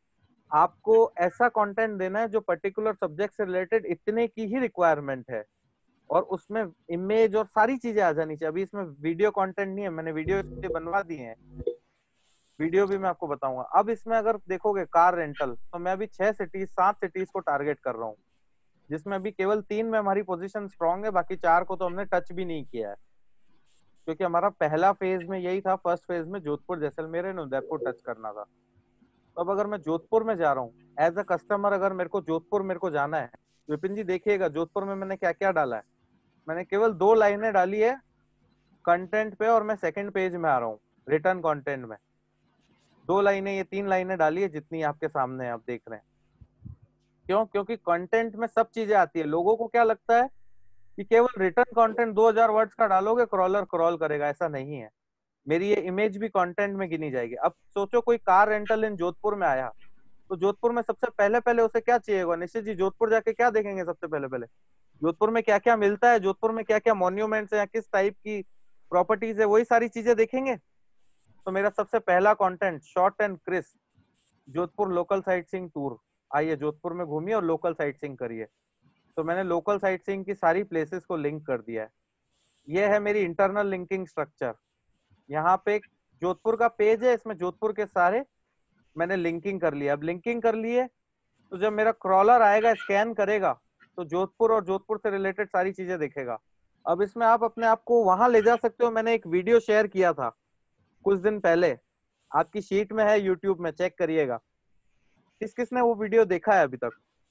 आपको ऐसा कंटेंट देना है जो पर्टिकुलर सब्जेक्ट से रिलेटेड इतने की ही रिक्वायरमेंट है, और उसमें इमेज और सारी चीजें आ जानी चाहिए। अभी इसमें वीडियो कंटेंट नहीं है, मैंने वीडियो इसलिए बनवा दिए हैं, वीडियो भी मैं आपको बताऊंगा। अब इसमें अगर देखोगे कार रेंटल, तो मैं अभी छह सिटीज सात सिटीज को टारगेट कर रहा हूँ, जिसमें अभी केवल तीन में हमारी पोजीशन स्ट्रांग है, बाकी चार को तो हमने टच भी नहीं किया है, क्योंकि हमारा पहला फेज में यही था। फर्स्ट फेज में जोधपुर, जैसलमेर एंड उदयपुर टच करना था। तो अब अगर मैं जोधपुर में जा रहा हूँ एज अ कस्टमर, अगर मेरे को जोधपुर मेरे को जाना है, विपिन जी देखिएगा जोधपुर में मैंने क्या क्या डाला है। मैंने केवल दो लाइनें डाली है कंटेंट पे, और मैं सेकंड पेज में आ रहा हूँ रिटर्न कंटेंट में। दो लाइनें, ये तीन लाइनें डाली है जितनी आपके सामने है, आप देख रहे हैं। क्यों? क्योंकि कंटेंट में सब चीजें आती है। लोगों को क्या लगता है कि केवल रिटर्न कंटेंट दो हज़ार वर्ड्स का डालोगे क्रॉलर क्रॉल करेगा, ऐसा नहीं है। मेरी ये इमेज भी कंटेंट में गिनी जाएगी। अब सोचो कोई कार रेंटल इन जोधपुर में आया, तो जोधपुर में सबसे पहले पहले उसे क्या चाहिए होगा? निश्चित जी जोधपुर जाके क्या देखेंगे सबसे पहले पहले? जोधपुर में क्या क्या मिलता है, जोधपुर में क्या क्या मॉन्यूमेंट्स है, या किस टाइप की प्रॉपर्टीज है, वही सारी चीजें देखेंगे। तो मेरा सबसे पहला content short and crisp, Jodhpur local sightseeing tour. आइए जोधपुर में घूमिए और लोकल साइट सीइंग करिए। तो मैंने लोकल साइट सीइंग की सारी प्लेसेस को लिंक कर दिया है। ये है मेरी इंटरनल लिंकिंग स्ट्रक्चर। यहाँ पे एक जोधपुर का पेज है, इसमें जोधपुर के सारे मैंने लिंकिंग कर लिया। अब लिंकिंग कर लिए तो जब मेरा क्रॉलर आएगा, स्कैन करेगा, तो जोधपुर और जोधपुर से रिलेटेड सारी चीजें देखेगा। अब इसमें आप अपने आप को वहां ले जा सकते हो। मैंने एक वीडियो शेयर किया था कुछ दिन पहले, आपकी शीट में है, यूट्यूब में चेक करिएगा। किस किसने वो वीडियो देखा है अभी तक?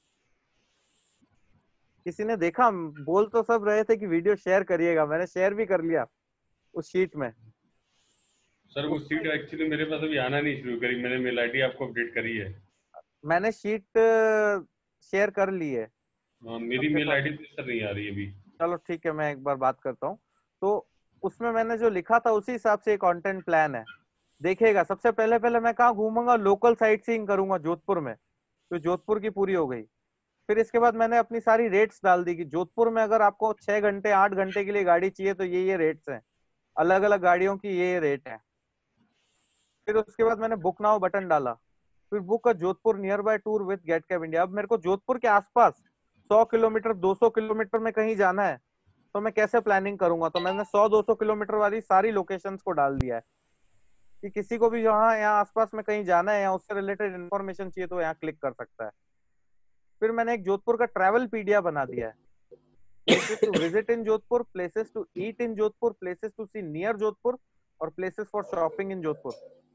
किसी ने देखा? बोल तो सब रहे थे कि वीडियो शेयर करिएगा, मैंने शेयर भी कर लिया उस शीट में। सर वो सीट एक्चुअली मेरे पास अभी आना नहीं शुरू करी, मैंने मेल आईडी आपको अपडेट करी है। मैंने शीट शेयर कर ली है हाँ, मेरी सबके मेल साथ। आईडी सर नहीं आ रही अभी। चलो ठीक है, मैं एक बार बात करता हूँ। तो उसमें मैंने जो लिखा था उसी हिसाब से कंटेंट प्लान है। देखिएगा, सबसे पहले पहले मैं कहाँ घूमूंगा? लोकल साइट सीइंग करूंगा जोधपुर में, तो जोधपुर की पूरी हो गई। फिर इसके बाद मैंने अपनी सारी रेट्स डाल दी कि जोधपुर में अगर आपको छह घंटे आठ घंटे के लिए गाड़ी चाहिए तो ये ये रेट्स हैं, अलग अलग गाड़ियों की ये ये रेट है। फिर उसके बाद मैंने बुक नाउ बटन डाला, फिर book a Jodhpur nearby tour with get cab India. अब मेरे को जोधपुर के आसपास सौ किलोमीटर दो सौ किलोमीटर में कहीं जाना है तो मैं कैसे प्लानिंग करूंगा, तो मैंने सौ दो सौ किलोमीटर वाली सारी लोकेशंस को डाल दिया है कि किसी को भी यहाँ यहाँ आसपास में कहीं जाना है या उससे रिलेटेड इन्फॉर्मेशन चाहिए तो यहाँ क्लिक कर सकता है। फिर मैंने एक जोधपुर का ट्रैवल पीडिया बना दिया है, places to visit in Jodhpur, places to eat in Jodhpur, places to see near Jodhpur और places for shopping in Jodhpur.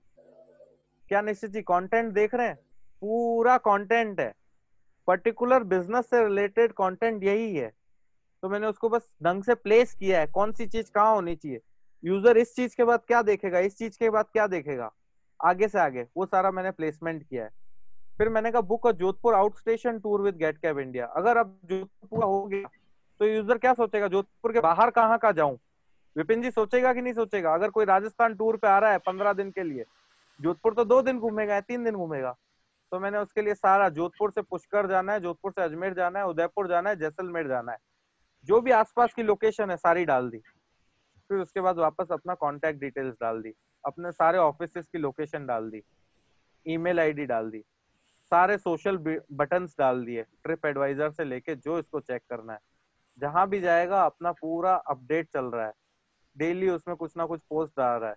क्या निश्चित जी कंटेंट देख रहे हैं? पूरा कंटेंट है, पर्टिकुलर बिजनेस से रिलेटेड कंटेंट यही है। तो मैंने उसको बस ढंग से प्लेस किया है, कौन सी चीज कहाँ होनी चाहिए, यूजर इस चीज के बाद क्या देखेगा, इस चीज के बाद क्या देखेगा, आगे से आगे वो सारा मैंने प्लेसमेंट किया है। फिर मैंने कहा book a Jodhpur outstation tour with get cab India. अगर अब जोधपुर पूरा हो गया तो यूजर क्या सोचेगा, जोधपुर के बाहर कहाँ का जाऊं? विपिन जी सोचेगा कि नहीं सोचेगा? अगर कोई राजस्थान टूर पे आ रहा है पंद्रह दिन के लिए, जोधपुर तो दो दिन घूमेगा या तीन दिन घूमेगा, तो मैंने उसके लिए सारा जोधपुर से पुष्कर जाना है, जोधपुर से अजमेर जाना है, उदयपुर जाना है, जैसलमेर जाना है, जो भी आसपास की लोकेशन है सारी डाल दी। फिर उसके बाद वापस अपना कॉन्टेक्ट डिटेल्स डाल दी, अपने सारे ऑफिस की लोकेशन डाल दी, ईमेल आईडी डाल दी, सारे सोशल बटन्स डाल दिए, ट्रिप एडवाइजर से लेके जो इसको चेक करना है, जहां भी जाएगा अपना पूरा अपडेट चल रहा है, डेली उसमें कुछ ना कुछ पोस्ट डाल रहा है।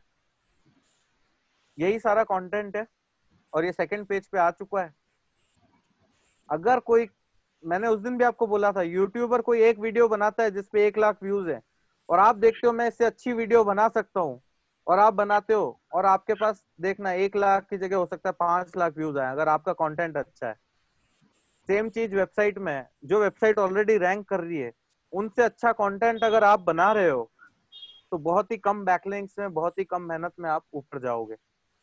यही सारा कंटेंट है और ये सेकंड पेज पे आ चुका है। अगर कोई, मैंने उस दिन भी आपको बोला था, यूट्यूबर कोई एक वीडियो बनाता है जिसपे एक लाख व्यूज है और आप देखते हो मैं इससे अच्छी वीडियो बना सकता हूँ और आप बनाते हो और आपके पास देखना एक लाख की जगह हो सकता है पांच लाख व्यूज आए अगर आपका कंटेंट अच्छा है। सेम चीज वेबसाइट में है, जो वेबसाइट ऑलरेडी रैंक कर रही है उनसे अच्छा कंटेंट अगर आप बना रहे हो तो बहुत ही कम बैकलिंक्स में, बहुत ही कम मेहनत में आप ऊपर जाओगे।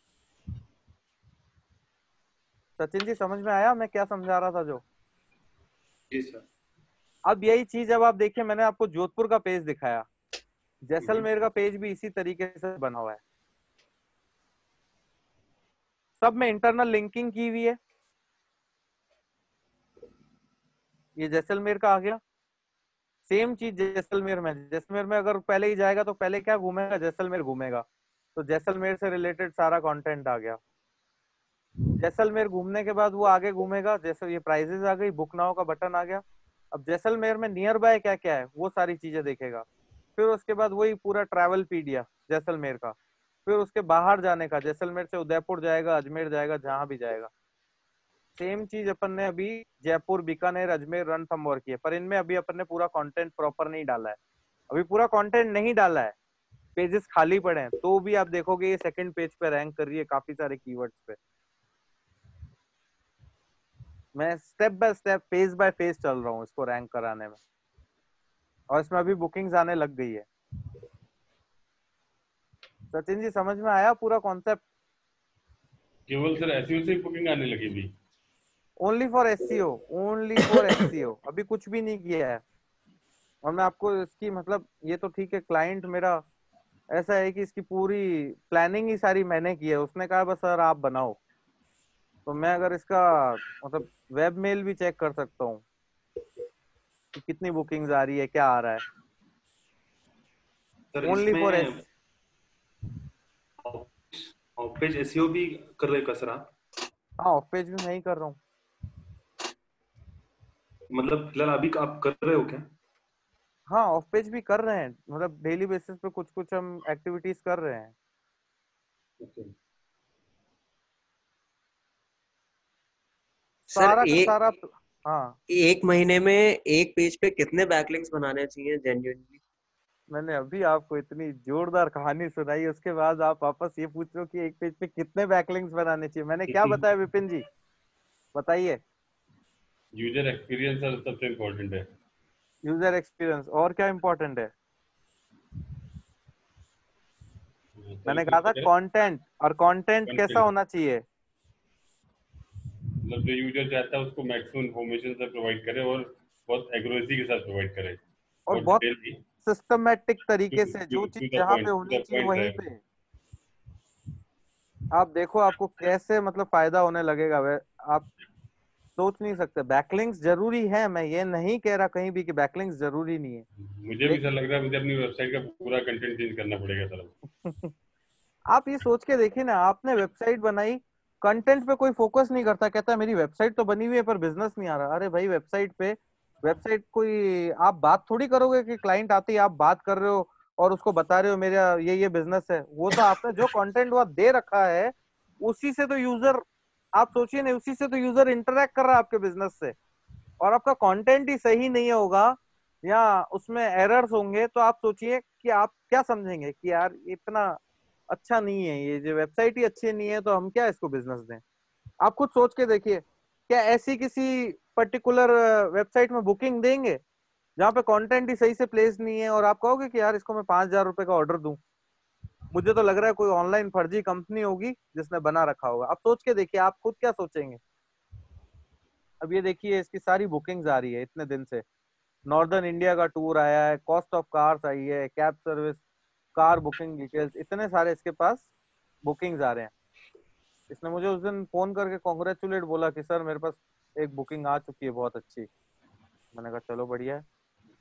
सचिन जी समझ में आया मैं क्या समझा रहा था? जो जी सर। अब यही चीज अब आप देखिए, मैंने आपको जोधपुर का पेज दिखाया, जैसलमेर का पेज भी इसी तरीके से बना हुआ है, सब में इंटरनल लिंकिंग की हुई है। ये जैसलमेर का आ गया, सेम चीज जैसलमेर में, जैसलमेर में अगर पहले ही जाएगा तो पहले क्या घूमेगा, जैसलमेर घूमेगा, तो जैसलमेर से रिलेटेड सारा कंटेंट आ गया। जैसलमेर घूमने के बाद वो आगे घूमेगा, जैसे ये प्राइजेस आ गई, बुक नाउ का बटन आ गया। अब जैसलमेर में नियर बाय क्या क्या है वो सारी चीजें देखेगा। फिर उसके बाद वही पूरा ट्रैवल पीडिया जैसलमेर का। फिर उसके बाहर जाने का, जैसलमेर से उदयपुर जाएगा, अजमेर जाएगा, जहां भी जाएगा। सेम चीज अपन ने अभी जयपुर, बीकानेर, अजमेर, रणथंभौर की है, पर इनमें अभी अपन ने पूरा कंटेंट प्रॉपर नहीं डाला है। अभी पूरा कंटेंट नहीं डाला है, पेजेस खाली पड़े हैं, तो भी आप देखोगे ये सेकंड पेज पे रैंक कर रही है काफी सारे कीवर्ड्स पे। मैं step by step, phase by phase चल रहा हूँ इसको रैंक कराने में, और इसमें अभी बुकिंग्स आने लग गई है। सचिन जी समझ में आया पूरा कॉन्सेप्ट? केवल सर एसईओ से बुकिंग आने लगी भी? Only for SEO, only for SEO, अभी कुछ भी नहीं किया है। और मैं आपको इसकी मतलब, ये तो ठीक है, क्लाइंट मेरा ऐसा है कि इसकी पूरी प्लानिंग ही सारी मैंने की है, उसने कहा बस सर आप बनाओ, तो मैं अगर इसका मतलब वेब मेल भी चेक कर सकता हूँ कि कितनी बुकिंग्स आ रही है, क्या आ रहा है। Only for S off page SEO भी कर रहे हो सर आप? हाँ, ऑफ पेज भी मैं ही कर रहा हूँ। मतलब फिलहाल अभी आप कर रहे हो क्या? हाँ, ऑफ पेज भी कर रहे हैं, मतलब डेली बेसिस पे कुछ कुछ हम एक्टिविटीज कर रहे हैं। okay. सारा सर का एक सारा, हाँ एक महीने में एक पेज पे कितने बैकलिंक्स बनाने चाहिए जेन्युइनली? मैंने अभी आपको इतनी जोरदार कहानी सुनाई, उसके बाद आप वापस ये पूछ रहे हो कि एक पेज पे कितने बैकलिंक्स बनाने चाहिए। मैंने क्या बताया विपिन जी, बताइए? यूजर एक्सपीरियंस सर सबसे इम्पोर्टेंट है। यूजर एक्सपीरियंस, और क्या इम्पोर्टेंट है? मैंने कहा था कंटेंट, और कंटेंट कैसा होना चाहिए? मतलब जो यूजर चाहता है उसको मैक्सिमम इन्फॉर्मेशन से प्रोवाइड करे और बहुत एक्यूरेसी के साथ प्रोवाइड करे, और और बहुत डिटेल सिस्टमैटिक तरीके टू से, जो टू चीज द जहाँ पॉइंट, पे टू होनी द चाहिए पॉइंट वहीं रहे। पे। आप देखो आपको कैसे मतलब फायदा होने लगेगा वे आप। सोच नहीं सकते। बैकलिंक्स जरूरी है, मैं ये नहीं कह रहा कहीं भी कि बैकलिंक्स जरूरी नहीं है। मुझे भी सर लग रहा है मुझे अपनी वेबसाइट का पूरा कंटेंट चेंज करना पड़ेगा सर। आप ये सोच के देखिए ना, आपने वेबसाइट बनाई, कंटेंट पे कोई फोकस नहीं करता, कहता है मेरी वेबसाइट तो बनी हुई है पर बिजनेस नहीं आ रहा। अरे भाई वेबसाइट पे, वेबसाइट कोई आप बात थोड़ी करोगे कि क्लाइंट आते ही आप बात कर रहे हो और उसको बता रहे हो मेरा ये ये बिजनेस है। वो तो आपने जो कंटेंट वहां दे रखा है उसी से तो यूजर, आप सोचिए ना, उसी से तो यूजर इंटरेक्ट कर रहा है आपके बिजनेस से। और आपका कंटेंट ही सही नहीं होगा या उसमें एरर्स होंगे तो आप सोचिए कि आप क्या समझेंगे कि यार इतना अच्छा नहीं है, ये जो वेबसाइट ही अच्छी नहीं है तो हम क्या इसको बिजनेस दें। आप खुद सोच के देखिए, क्या ऐसी किसी पर्टिकुलर वेबसाइट में बुकिंग देंगे जहाँ पे कंटेंट ही सही से प्लेस नहीं है और आप कहोगे कि यार इसको मैं पांच हजार रुपए का ऑर्डर दूं। मुझे तो लग रहा है कोई ऑनलाइन फर्जी कंपनी होगी जिसने बना रखा होगा। आप सोच के देखिए, आप खुद क्या सोचेंगे। अब ये देखिए इसकी सारी बुकिंग्स आ रही है इतने दिन से, नॉर्दर्न इंडिया का टूर आया है, कॉस्ट ऑफ कार्स आई है, cab service, car booking details, इतने सारे इसके पास बुकिंग्स आ रहे हैं। इसने मुझे उस दिन फोन करके कॉन्ग्रेचुलेट बोला कि सर मेरे पास एक बुकिंग आ चुकी है बहुत अच्छी। मैंने कहा चलो बढ़िया है।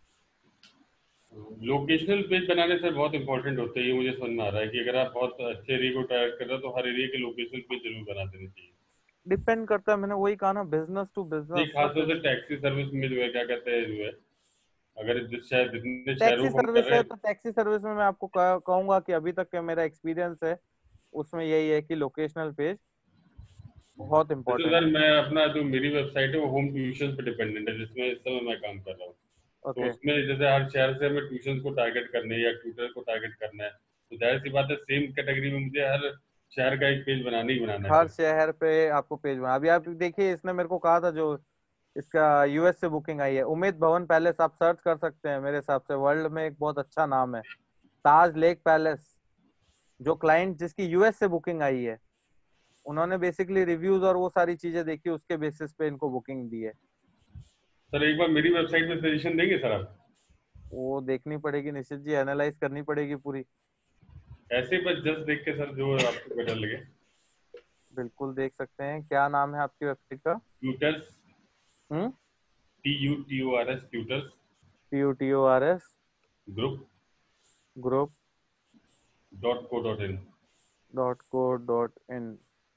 लोकेशनल पेज बनाने से बहुत इंपॉर्टेंट होते हैं, ये मुझे समझ में आ रहा है कि अगर आप बहुत अच्छे एरिया को टारगेट कर रहे हो तो हर एरिया के लोकेशनल पेज जरूर बना देने चाहिए। डिपेंड करता है, मैंने वही कहा ना, बिजनेस टू नहीं, बिजनेस। खासतौर से टैक्सी सर्विस में जो है क्या कहते हैं जो है, अगर जिस शहर जितने टैक्सी शहरों को हम कर सर्विस रहे है हैं। तो टैक्सी सर्विस में मैं आपको कह- कहूंगा कि अभी तक का मेरा एक्सपीरियंस है उसमें यही है कि लोकेशनल पेज बहुत जैसे इंपॉर्टेंट सर है। मैं अपना जो मेरी वेबसाइट है वो होम ट्यूशन पे डिपेंडेंट है जिसमें इस समय मैं काम कर रहा हूँ। तो ओके उसमें जैसे हर शहर से हमें ट्यूशन को टारगेट करना है या ट्यूटर को टारगेट करना है, तो जाहिर सी बात है सेम कैटेगरी में मुझे हर शहर का एक पेज बनाना ही बनाना है हर फिर। शहर पे आपको पेज बना। अभी आप देखिए इसने मेरे को कहा था, जो इसका यूएस से बुकिंग आई है, उम्मीद भवन पैलेस, आप सर्च कर सकते हैं, मेरे हिसाब से वर्ल्ड में एक बहुत अच्छा नाम है। ताज लेक पैलेस, जो क्लाइंट जिसकी यूएस से बुकिंग आई है, उन्होंने बेसिकली रिव्यूज और वो सारी चीजें देखी, उसके बेसिस पे इनको बुकिंग दी है। सर एक बार मेरी वेबसाइट में सजेशन देंगे सर आप? वो देखनी पड़ेगी निश्चित जी, एनालाइज करनी पड़ेगी पूरी। ऐसे बस जस्ट देख के सर जो आपको बेटर लगे। बिल्कुल देख सकते हैं। क्या नाम है आपकी वेबसाइट का? Tutors, hmm T U T O R S, tutors T U T O R S group group dot co dot in. Dot co dot in.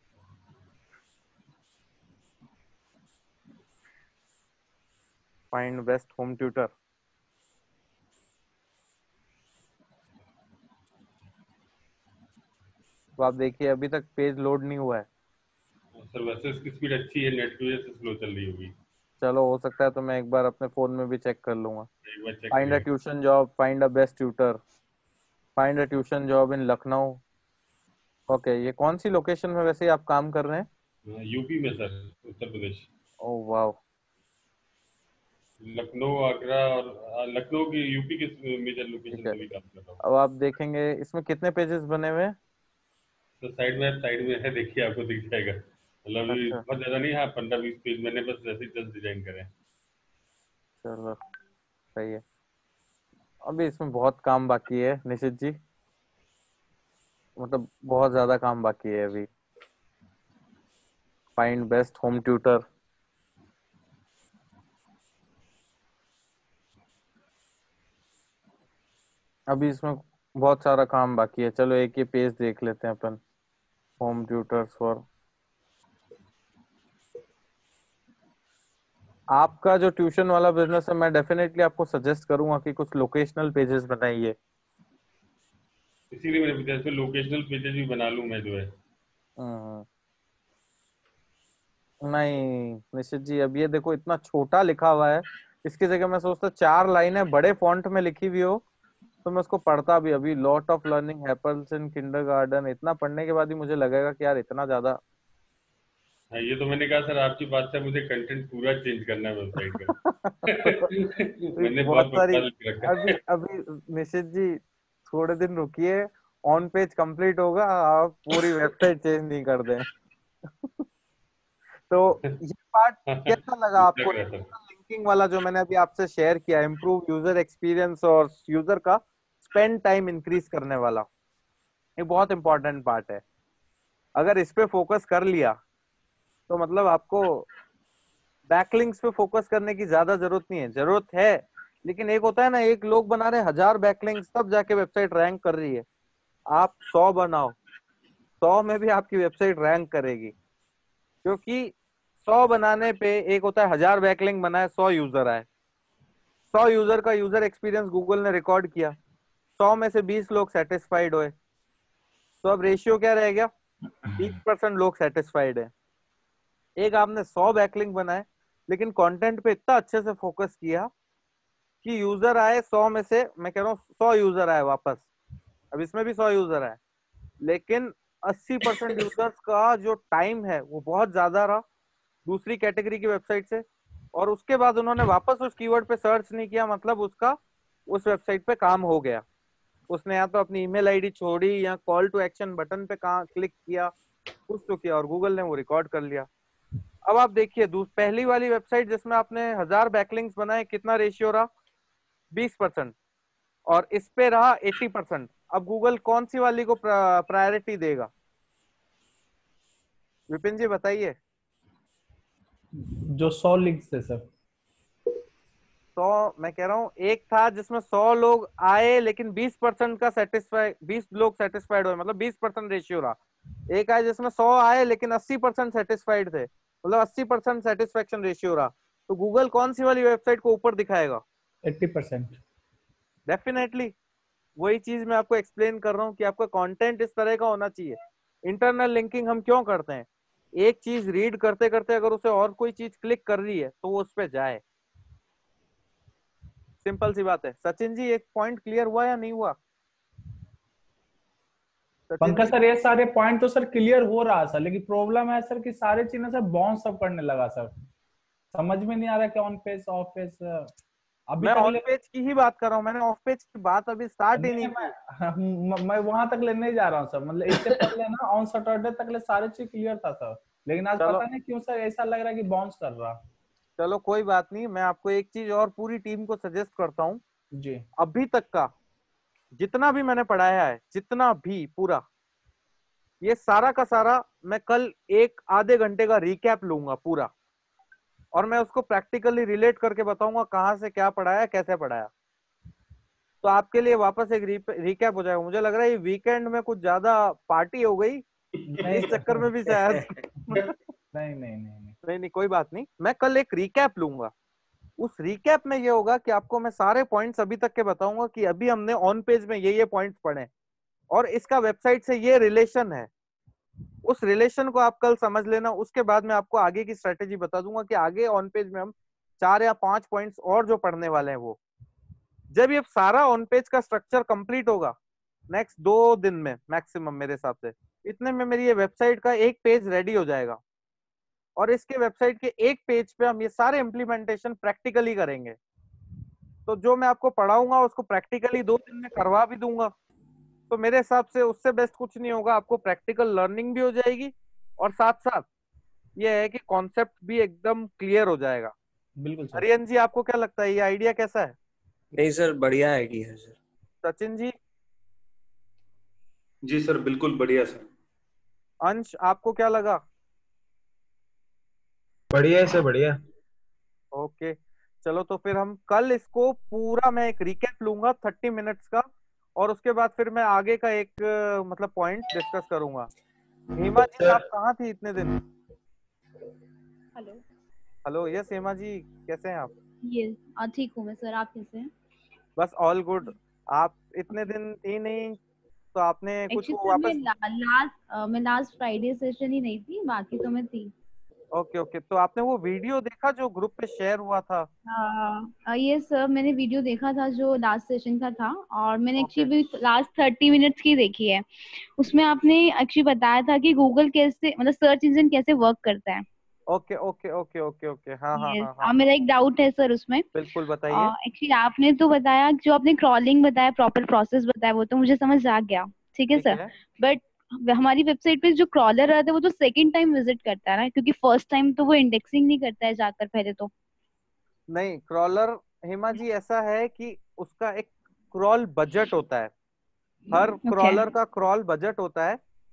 Find best home tutor. तो आप देखिए अभी तक पेज लोड नहीं हुआ है। Sir वैसे इसकी स्पीड अच्छी है, नेट की वजह से स्लो चल रही होगी। चलो हो सकता है तो मैं एक बार अपने फोन में भी चेक कर लूंगा। एक बार चेक फाइंड अ करिए। Tuition job, find a best tutor, find a tuition job in Lucknow. Okay, ये कौन सी लोकेशन में वैसे आप काम कर रहे हैं? यूपी में सर, उत्तर प्रदेश। ओह वाह। लखनऊ, आगरा और हाँ, लखनऊ की यूपी के मेजर ठीक लोकेशन है, से भी काम कर रहा हूँ। अब आप देखेंगे इसमें कितने पेजेस बने हुए हैं। तो साइड में साइड में है, देखिए आपको दिख जाएगा। मतलब ये अच्छा बहुत ज्यादा नहीं, हाँ पंद्रह बीस पेज मैंने बस जैसे जस्ट डिजाइन करे हैं। चलो सही है। अभी इसमें बहुत काम बाकी है निशित जी, मतलब बहुत ज्यादा काम बाकी है अभी। फाइंड बेस्ट होम ट्यूटर, अभी इसमें बहुत सारा काम बाकी है। चलो एक ये पेज देख लेते हैं अपन, होम ट्यूटर्स फॉर। आपका जो ट्यूशन वाला बिजनेस है, मैं डेफिनेटली आपको सजेस्ट करूंगा कि कुछ लोकेशनल पेजेस बनाइए। इसीलिए मैंने पूछा इसमें लोकेशनल पेजेस भी बना लूं मैं जो है। हम्म, नहीं निश्चित जी, अब ये देखो इतना छोटा लिखा हुआ है, इसकी जगह मैं सोचता चार लाइनें बड़े फॉन्ट में लिखी हुई हो तो मैं उसको पढ़ता भी। अभी lot of learning happens in kindergarten, इतना पढ़ने के बाद ही मुझे लगेगा कि यार इतना ज्यादा। हाँ, ये तो मैंने कहा सर आपकी बात से मुझे कंटेंट पूरा चेंज करना है वेबसाइट का। तो मैंने बहुत बहुत सारी। बकवास लिख रखा अभी है। अभी निशित जी थोड़े दिन रुकिए, ऑन पेज कंप्लीट होगा, आप पूरी वेबसाइट चेंज नहीं कर दें। तो ये पार्ट कैसा लगा आपको, लग रहा है सर। लिंकिंग वाला जो मैंने अभी आपसे शेयर किया, इम्प्रूव यूजर एक्सपीरियंस और यूजर का स्पेंड टाइम इंक्रीज करने वाला, ये बहुत इंपॉर्टेंट पार्ट है। अगर इस पे फोकस कर लिया तो मतलब आपको बैकलिंक्स पे फोकस करने की ज्यादा जरूरत नहीं है, जरूरत है लेकिन एक होता है ना, एक लोग बना रहे हजार बैकलिंक्स तब जाके वेबसाइट रैंक कर रही है। आप सौ बनाओ, सौ में भी आपकी वेबसाइट रैंक करेगी, क्योंकि सौ बनाने पे एक होता है हजार बैकलिंक बनाए, सौ यूजर आए, सौ यूजर का यूजर एक्सपीरियंस गूगल ने रिकॉर्ड किया, सौ में से बीस लोग सेटिस्फाइड हुए, तो अब रेशियो क्या रह गया, बीस परसेंट लोग सेटिस्फाइड है। एक आपने सौ बैकलिंक बनाए लेकिन कंटेंट पे इतना अच्छे से फोकस किया कि यूजर आए, सौ में से मैं कह रहा हूँ सौ यूजर आए वापस, अब इसमें भी सौ यूजर आए, लेकिन अस्सी परसेंट यूजर्स का जो टाइम है वो बहुत ज्यादा रहा दूसरी कैटेगरी की वेबसाइट से, और उसके बाद उन्होंने वापस उस कीवर्ड पे सर्च नहीं किया, मतलब उसका उस वेबसाइट पे काम हो गया। उसने या तो अपनी ईमेल आईडी छोड़ी या कॉल टू एक्शन बटन पे कहाँ क्लिक किया, कुछ तो किया, और गूगल ने वो रिकॉर्ड कर लिया। अब आप देखिए पहली वाली वेबसाइट जिसमें आपने हजार बैकलिंक्स बनाए, कितना रेशियो रहा, बीस परसेंट, और इस पे रहा अस्सी परसेंट। अब गूगल कौन सी वाली को प्रायोरिटी देगा, विपिन जी बताइए। जो सौ लिंक्स थे सर। तो मैं कह रहा हूँ एक था जिसमें सौ लोग आए लेकिन बीस परसेंट का सेटिस्फाई, बीस लोग सेटिस्फाइड हुए, मतलब बीस परसेंट रेशियो रहा। एक आए जिसमें सौ आए लेकिन अस्सी परसेंट सेटिस्फाइड थे, मतलब अस्सी परसेंट सेटिस्फेक्शन रेशियो रहा। तो गूगल कौन सी वाली वेबसाइट को ऊपर दिखाएगा, अस्सी परसेंट। डेफिनेटली। वही चीज मैं आपको एक्सप्लेन कर रहा हूँ कि आपका कंटेंट इस तरह का होना चाहिए। इंटरनल लिंकिंग हम क्यों करते हैं, एक चीज रीड करते करते अगर उसे और कोई चीज क्लिक कर रही है तो वो उस पर जाए, सिंपल सी बात है। सचिन जी एक पॉइंट क्लियर हुआ या नहीं हुआ? पंकज सर ये सारे पॉइंट तो सर क्लियर हो रहा सर, लेकिन प्रॉब्लम है सर कि सारे चीजें सर बाउंस सब करने लगा सर, समझ में नहीं आ रहा कि ऑन पेज ऑफ पेज। अभी मैं तक ऑन ले... पेज की ही बात कर रहा हूँ, मैंने ऑफ पेज की बात अभी स्टार्ट ही नहीं की। मैं, मैं वहां तक लेने जा रहा हूँ सर, मतलब इससे पहले ना ऑन सैटरडे तक ले सारे चीज क्लियर था सर, लेकिन आज चलो पता नहीं क्यों सर ऐसा लग रहा है कि बाउंस कर रहा। चलो कोई बात नहीं, मैं आपको एक चीज और पूरी टीम को सजेस्ट करता हूँ। जी अभी तक का जितना भी मैंने पढ़ाया है, जितना भी पूरा, ये सारा का सारा मैं कल एक आधे घंटे का रिकैप लूंगा पूरा, और मैं उसको प्रैक्टिकली रिलेट करके बताऊंगा कहाँ से क्या पढ़ाया, कैसे पढ़ाया। तो आपके लिए वापस एक रिकैप हो जाएगा। मुझे लग रहा है ये वीकेंड में कुछ ज्यादा पार्टी हो गई, नहीं इस चक्कर में भी शायद नहीं नहीं नहीं नहीं नहीं नहीं कोई बात नहीं, मैं कल एक रिकैप लूंगा। उस रिकैप में ये होगा कि आपको मैं सारे पॉइंट्स अभी तक के बताऊंगा कि अभी हमने ऑन पेज में ये ये पॉइंट्स पढ़े और इसका वेबसाइट से ये रिलेशन है। उस रिलेशन को आप कल समझ लेना, उसके बाद मैं आपको आगे की स्ट्रेटेजी बता दूंगा कि आगे ऑन पेज में हम चार या पांच पॉइंट्स और जो पढ़ने वाले हैं वो, जब ये सारा ऑन पेज का स्ट्रक्चर कंप्लीट होगा नेक्स्ट दो दिन में मैक्सिमम मेरे हिसाब से, इतने में मेरी ये वेबसाइट का एक पेज रेडी हो जाएगा, और इसके वेबसाइट के एक पेज पे हम ये सारे इम्प्लीमेंटेशन प्रैक्टिकली करेंगे। तो जो मैं आपको पढ़ाऊंगा उसको प्रैक्टिकली दो दिन में करवा भी दूंगा। तो मेरे हिसाब से उससे बेस्ट कुछ नहीं होगा, आपको प्रैक्टिकल लर्निंग भी हो जाएगी और साथ साथ ये है कि कॉन्सेप्ट भी एकदम क्लियर हो जाएगा। बिल्कुल सर। अरियन जी आपको क्या लगता है, ये आइडिया कैसा है? नहीं सर, बढ़िया आइडिया है सर। सचिन जी? जी सर बिल्कुल बढ़िया सर। अंश आपको क्या लगा? बढ़िया है सर, बढ़िया। ओके चलो, तो फिर हम कल इसको पूरा, मैं एक रिकैप लूंगा थर्टी मिनट्स का, और उसके बाद फिर मैं आगे का एक अ, मतलब पॉइंट डिस्कस करूंगा। हेमा जी आप कहाँ थी इतने दिन? Hello. Hello, yes Hema ji कैसे हैं आप? ये हाँ ठीक हूँ मैं सर, आप कैसे हैं? बस ऑल गुड। आप इतने दिन थी नहीं तो आपने कुछ एक्चुअली वो सर मैं वापस? ला, लास्ट मैं लास्ट फ्राइडे सेशन ही नहीं थी, बाकी तो मैं थी। ओके ओके, तो आपने वो वीडियो देखा जो ग्रुप पे शेयर हुआ था? आ, ये सर मैंने वीडियो देखा था जो लास्ट सेशन का था, और मैंने okay actually last thirty minutes की देखी है। उसमें आपने एक्चुअली बताया था कि गूगल कैसे, मतलब सर्च इंजन कैसे वर्क करता है। Okay okay okay okay okay हाँ हाँ यस, हाँ हाँ अब मेरा एक डाउट है सर उसमें। बिल्कुल बताइए। एक्चुअली आपने तो बताया, जो आपने क्रॉलिंग बताया, प्रॉपर प्रोसेस बताया, वो तो मुझे समझ आ गया, ठीक है ठीक सर। है। बट हमारी वेबसाइट पे जो क्रॉलर रहता है वो तो सेकंड टाइम विजिट करता है ना, क्योंकि फर्स्ट टाइम तो वो इंडेक्सिंग नहीं करता है जाकर पहले तो। नहीं, क्रॉलर हेमा जी ऐसा है कि उसका एक क्रॉल बजट होता है, हर ओके क्रॉलर का क्रॉल बजट होता है।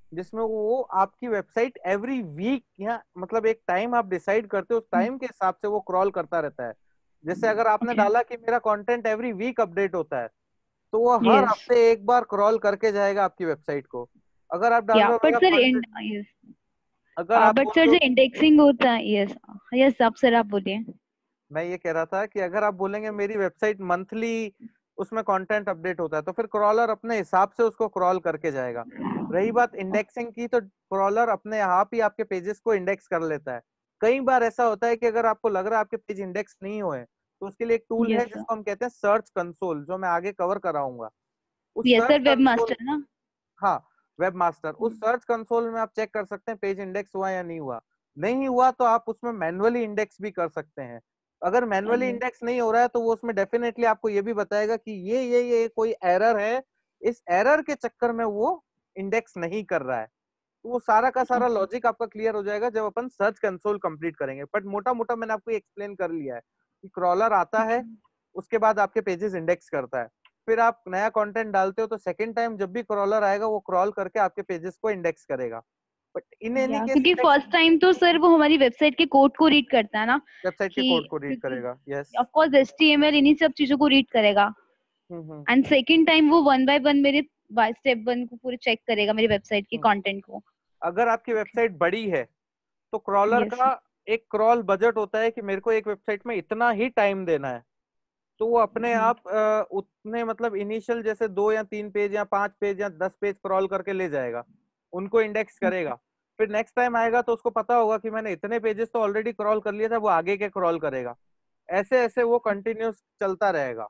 जिसमें वो आपकी वेबसाइट एवरी वीक या मतलब एक टाइम आप डिसाइड करते हो, उस टाइम के हिसाब से वो क्रॉल करता रहता है। जैसे अगर आपने Okay. डाला कि मेरा कंटेंट एवरी वीक अपडेट होता है, तो वो हर Yes. हफ्ते एक बार क्रॉल करके जाएगा आपकी वेबसाइट को। अगर आप डाल Yeah, रहे हो but मेरा sir, in कंटेंट, yes. अगर Uh, आप but बोल sir, रहे जो हो, इंडेक्सिंग होता है, yes, yes, आप सर आप बोलिए। मैं ये कह रहा था कि अगर आप बोलेंगे मेरी वेबसाइट मंथली उसमें कंटेंट अपडेट होता है, तो फिर क्रॉलर अपने हिसाब से उसको क्रॉल करके जाएगा। रही बात इंडेक्सिंग की, तो क्रॉलर अपने आप ही आपके पेजेस को इंडेक्स कर लेता है। कई बार ऐसा होता है कि अगर आपको लग रहा है आपके पेज इंडेक्स नहीं हुए, तो उसके लिए एक टूल है Yes, sir. जिसको हम कहते हैं सर्च कंसोल, जो मैं आगे कवर कराऊंगा। उस Yes, sir, search console, webmaster ना। हाँ, वेब मास्टर, उस सर्च कंसोल में आप चेक कर सकते हैं पेज इंडेक्स हुआ या नहीं हुआ। नहीं हुआ तो आप उसमें मैन्युअली इंडेक्स भी कर सकते हैं। अगर मैन्युअली Yes. इंडेक्स नहीं हो रहा है, तो वो उसमें डेफिनेटली आपको ये भी बताएगा कि ये ये ये कोई एरर है, इस एरर के चक्कर में वो इंडेक्स नहीं कर रहा है। तो वो सारा का सारा Okay. लॉजिक आपका क्लियर हो जाएगा जब अपन सर्च कंसोल कंप्लीट करेंगे। बट मोटा मोटा मैंने आपको एक्सप्लेन कर लिया है कि क्रॉलर आता है, उसके बाद आपके पेजेस इंडेक्स करता है, फिर आप नया कंटेंट डालते हो तो सेकंड टाइम जब भी क्रॉलर आएगा वो क्रॉल करके आपके पेजेस को इंडेक्स करेगा। बट इन एनी या केस क्योंकि इंडेक्स फर्स्ट टाइम तो सर वो हमारी वेबसाइट के कोड को रीड करता है ना, वेबसाइट के कि कोड को रीड क्योंकि करेगा। यस। ऑफ कोर्स एचटीएमएल इन्हीं सब चीजों को रीड करेगा, hmm hmm and second time वो वन बाय वन मेरे बाय स्टेप वन को पूरे चेक करेगा, मेरी वेबसाइट के हम्म। कंटेंट को। अगर आपकी वेबसाइट बड़ी है तो क्रॉलर यस। का एक क्रॉल बजट होता है कि मेरे को एक वेबसाइट में इतना ही टाइम देना है, तो वो अपने आप अ, उतने मतलब इनिशियल जैसे दो या तीन पेज या पांच पेज या दस पेज क्रॉल करके ले जाएगा, उनको इंडेक्स करेगा। फिर नेक्स्ट टाइम आएगा तो उसको पता होगा कि मैंने इतने पेजेस तो ऑलरेडी क्रॉल कर लिया था, वो आगे के क्रॉल करेगा। ऐसे ऐसे वो कंटिन्यूस चलता रहेगा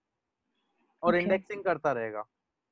और ओके, इंडेक्सिंग करता रहेगा।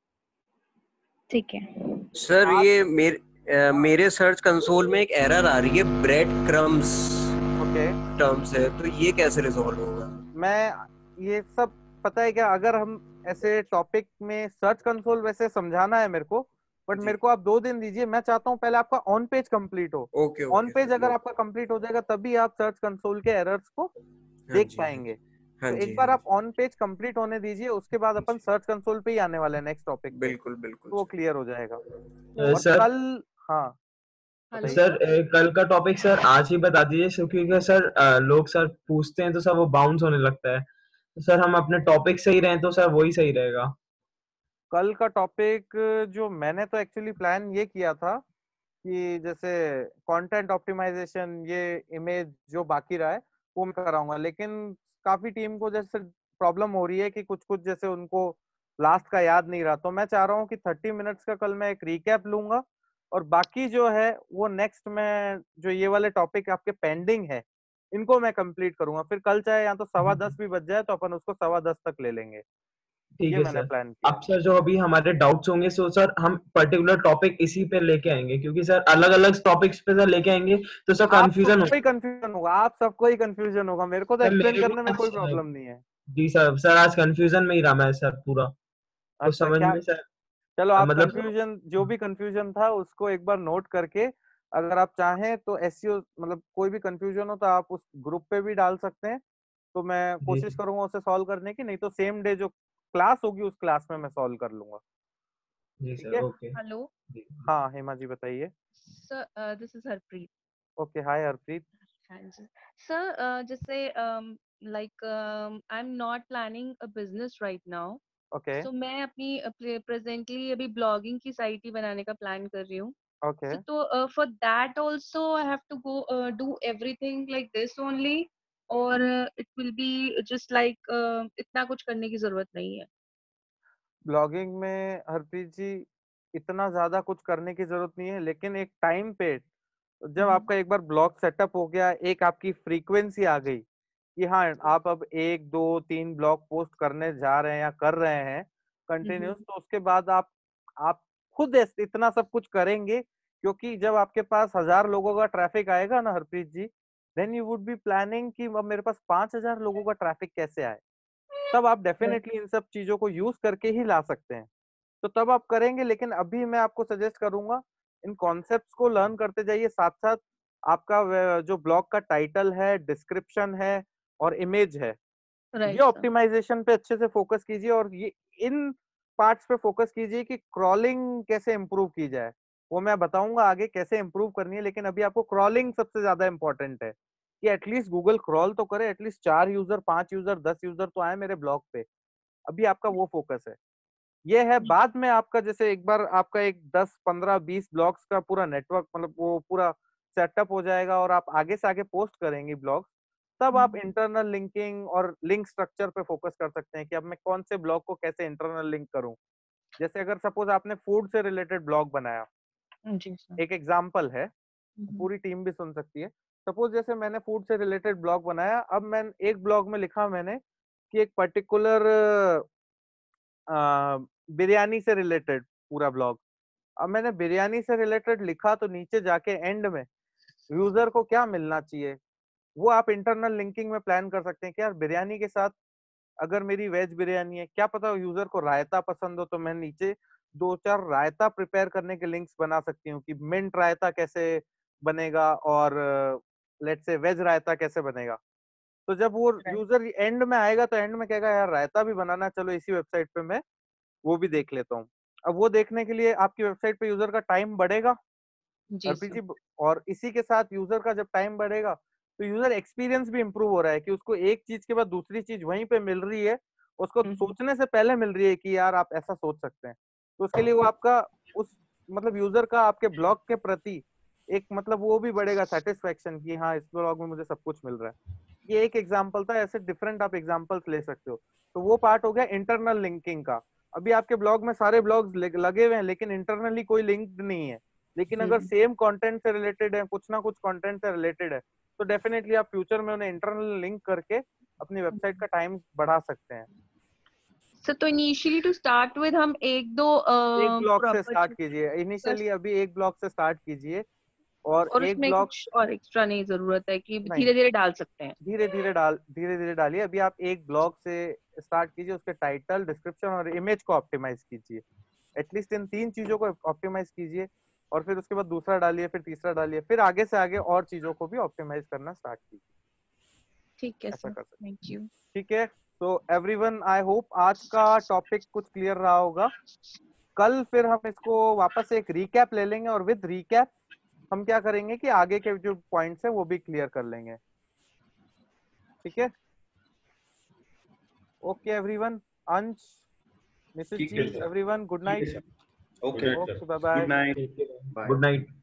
ठीक है। सर आप ये मेरे अ, मेरे सर्च कंसोल में एक एरर आ रही है, ब्रेड क्रम्स ओके, टर्म से, तो ये कैसे रिजॉल्व होगा? मैं ये सब पता है क्या, अगर हम ऐसे टॉपिक में सर्च कंसोल वैसे समझाना है मेरे को, बट जी। मेरे को आप दो दिन दीजिए। मैं चाहता हूँ पहले आपका ऑन पेज कंप्लीट हो। Okay on okay page sir, अगर नो। आपका कंप्लीट हो जाएगा तभी आप सर्च कंसोल के एरर्स को हाँ देख जी, हाँ पाएंगे। जी, हाँ तो जी, एक हाँ बार आप जी। ऑन पेज कंप्लीट होने दीजिए, उसके बाद अपन सर्च कंसोल पे ही आने वाले हैं नेक्स्ट टॉपिक पे, बिल्कुल बिल्कुल तो वो सर। क्लियर हो जाएगा। अ, और सर कल, हाँ हेलो बताइए। Sir sir. अ, कल का टॉपिक सर आज ही बता दीजिए, सर, क्योंकि सर अ, लोग सर पूछते हैं तो सर वो बाउंस होने लगता है, तो सर हम अपने टॉपिक सही रहें तो सर वही सही रहेगा। कल का टॉपिक जो मैंने तो एक्चुअली प्लान ये किया था कि जैसे कंटेंट ऑप्टिमाइजेशन, ये इमेज जो बाकी रहा है वो मैं कराऊंगा, लेकिन काफी टीम को जैसे प्रॉब्लम हो रही है कि कुछ कुछ जैसे उनको लास्ट का याद नहीं रहा, तो मैं चाह रहा हूँ कि थर्टी मिनट्स का कल मैं एक रिकैप लूंगा, और बाकी जो है वो नेक्स्ट में जो ये वाले टॉपिक आपके पेंडिंग है इनको मैं कंप्लीट करूंगा। फिर कल चाहे या तो सवा दस भी बज जाए तो अपन उसको सवा दस तक ले लेंगे। ठीक ये है मैंने सर। प्लान किया अब है। सर जो अभी हमारे डाउट्स होंगे सो सर हम पर्टिकुलर टॉपिक इसी पे लेके आएंगे, क्योंकि सर अलग अलग टॉपिक्स पे सर लेके आएंगे तो सर आप कंफ्यूजन सबको ही होगा। कंफ्यूजन होगा, आप सबको ही कंफ्यूजन होगा, मेरे को तो सर एक्सप्लेन मेरे को करने में आज कोई अ, प्रॉब्लम नहीं है। जी सर, सर आज कंफ्यूजन में ही रहा मैं सर पूरा, तो अच्छा समझ क्या, में सर चलो अ, आप मतलब कंफ्यूजन, जो भी कंफ्यूजन था उसको एक बार नोट करके, अगर आप चाहें तो एसईओ मतलब कोई भी कंफ्यूजन हो तो आप उस ग्रुप पे भी डाल सकते हैं, तो मैं जी कोशिश करूंगा उसे सॉल्व करने की, नहीं तो सेम डे जो क्लास होगी उस क्लास में मैं सॉल्व कर लूंगा। जी ठीक सर, है। ओके। हेलो जी हाँ हेमा जी बताइए। Sir, this is Harpreet. Okay, hi Harpreet. हाँ जी सर, जैसे like I am not planning a business right now, okay so मैं अपनी प्रेजेंटली अभी ब्लॉगिंग की साइट ही बनाने का प्लान कर रही हूँ। ओके। सो तो for that also I have to go do everything like this only, और it will be just like इतना कुछ करने की जरूरत नहीं है। ब्लॉगिंग में हरप्रीत जी इतना ज्यादा कुछ करने की जरूरत नहीं है, लेकिन एक टाइम पे जब आपका एक बार ब्लॉग सेटअप हो गया, एक आपकी फ्रीक्वेंसी आ गई कि हाँ आप अब एक दो तीन ब्लॉग पोस्ट करने जा रहे हैं या कर रहे हैं कंटिन्यूस, तो उसके बाद आप आप खुद ऐस- इतना सब कुछ करेंगे, क्योंकि जब आपके पास हजार लोगों का ट्रैफिक आएगा ना Harpreet ji, then you would be planning कि अब मेरे पास पांच हजार लोगों का ट्रैफिक कैसे आए। तब आप डेफिनेटली इन सब चीजों को यूज करके ही ला सकते हैं, तो तब आप करेंगे। लेकिन अभी मैं आपको सजेस्ट करूंगा इन कॉन्सेप्ट्स को लर्न करते जाइए, साथ साथ आपका वे- जो ब्लॉग का टाइटल है, डिस्क्रिप्शन है और इमेज है, ये राइट सर। ऑप्टिमाइजेशन पे अच्छे से फोकस कीजिए, और ये इन पार्ट्स पे फोकस कीजिए कि क्रॉलिंग कैसे इम्प्रूव की जाए। वो मैं बताऊंगा आगे कैसे इंप्रूव करनी है, लेकिन अभी आपको क्रॉलिंग सबसे ज्यादा इंपॉर्टेंट है कि एटलीस्ट गूगल क्रॉल तो करे, एटलीस्ट चार यूजर, पांच यूजर, दस यूजर तो आए मेरे ब्लॉग पे। अभी आपका वो फोकस है। ये है बाद में आपका, जैसे एक बार आपका एक दस पंद्रह बीस ब्लॉग्स का पूरा नेटवर्क, मतलब वो पूरा सेटअप हो जाएगा और आप आगे से आगे पोस्ट करेंगे ब्लॉग, तब आप इंटरनल लिंकिंग और लिंक स्ट्रक्चर पे फोकस कर सकते हैं कि अब मैं कौन से ब्लॉग को कैसे इंटरनल लिंक करूं। जैसे अगर सपोज आपने फूड से रिलेटेड ब्लॉग बनाया, जी सर। एक एग्जांपल है, पूरी टीम भी सुन सकती है। सपोज जैसे मैंने फूड से रिलेटेड ब्लॉग बनाया, अब मैं एक ब्लॉग में लिखा मैंने कि एक पर्टिकुलर बिरयानी से रिलेटेड पूरा ब्लॉग। अब मैंने बिरयानी से रिलेटेड लिखा तो नीचे जाके एंड में यूजर को क्या मिलना चाहिए, वो आप इंटरनल लिंकिंग में प्लान कर सकते हैं कि यार बिरयानी के साथ अगर मेरी वेज बिरयानी है, क्या पता यूजर को रायता पसंद हो, तो मैं नीचे दो चार रायता प्रिपेयर करने के लिंक्स बना सकती हूँ कि मिंट रायता कैसे बनेगा और लेट्स से वेज रायता कैसे बनेगा। तो जब वो यूजर एंड में आएगा तो एंड में कहेगा यार रायता भी बनाना, चलो इसी वेबसाइट पे मैं वो भी देख लेता हूँ। अब वो देखने के लिए आपकी वेबसाइट पे यूजर का टाइम बढ़ेगा जी अर्पी सर। जी, और इसी के साथ यूजर का जब टाइम बढ़ेगा तो यूजर एक्सपीरियंस भी इंप्रूव हो रहा है कि उसको एक चीज के बाद दूसरी चीज वहीं पे मिल रही है, उसको सोचने से पहले मिल रही है कि यार आप ऐसा सोच सकते हैं। तो उसके लिए वो आपका उस मतलब यूजर का आपके ब्लॉग के प्रति एक मतलब वो भी बढ़ेगा सेटिस्फेक्शन कि हाँ इस ब्लॉग में मुझे सब कुछ मिल रहा है। ये एक एग्जांपल था, ऐसे डिफरेंट आप एग्जांपल्स ले सकते हो। तो वो पार्ट हो गया इंटरनल लिंकिंग का। अभी आपके ब्लॉग में सारे ब्लॉग्स लगे हुए हैं लेकिन इंटरनली कोई लिंक नहीं है, लेकिन अगर सेम कंटेंट से रिलेटेड है, कुछ ना कुछ कंटेंट से रिलेटेड है, तो डेफिनेटली आप फ्यूचर में उन्हें इंटरनल लिंक करके अपनी वेबसाइट का टाइम बढ़ा सकते हैं। सर तो इनिशियली टू स्टार्ट विद हम एक दो एक ब्लॉग से प्रॉपर स्टार्ट कीजिए इनिशियली, अभी एक ब्लॉग से स्टार्ट कीजिए और और एक उसमें ब्लॉग कुछ और एक्स्ट्रा नहीं जरूरत है कि नहीं, धीरे धीरे डाल सकते हैं। धीरे धीरे डाल धीरे धीरे डालिए। अभी आप एक ब्लॉग से स्टार्ट कीजिए, उसके टाइटल, डिस्क्रिप्शन और इमेज को ऑप्टिमाइज कीजिए। एटलीस्ट इन तीन चीजों को ऑप्टिमाइज कीजिए और फिर उसके बाद दूसरा डालिए, फिर तीसरा डालिए, फिर आगे से आगे और चीजों को भी ऑप्टिमाइज करना स्टार्ट कीजिए। ठीक है ऐसा सर, कर सकते थैंक यू। ठीक है। तो एवरीवन, आई होप आज का टॉपिक कुछ क्लियर रहा होगा। कल फिर हम इसको वापस से एक रीकैप ले लेंगे और विद रीकैप हम क्या करेंगे कि आगे के जो पॉइंट्स है वो भी क्लियर कर लेंगे। ठीक है, ओके एवरीवन। अंश, मिसेस ठीक जी, है सर, एवरीवन गुड ठीक है night. Sir, okay okay, bye good bye. Night, bye. Good night.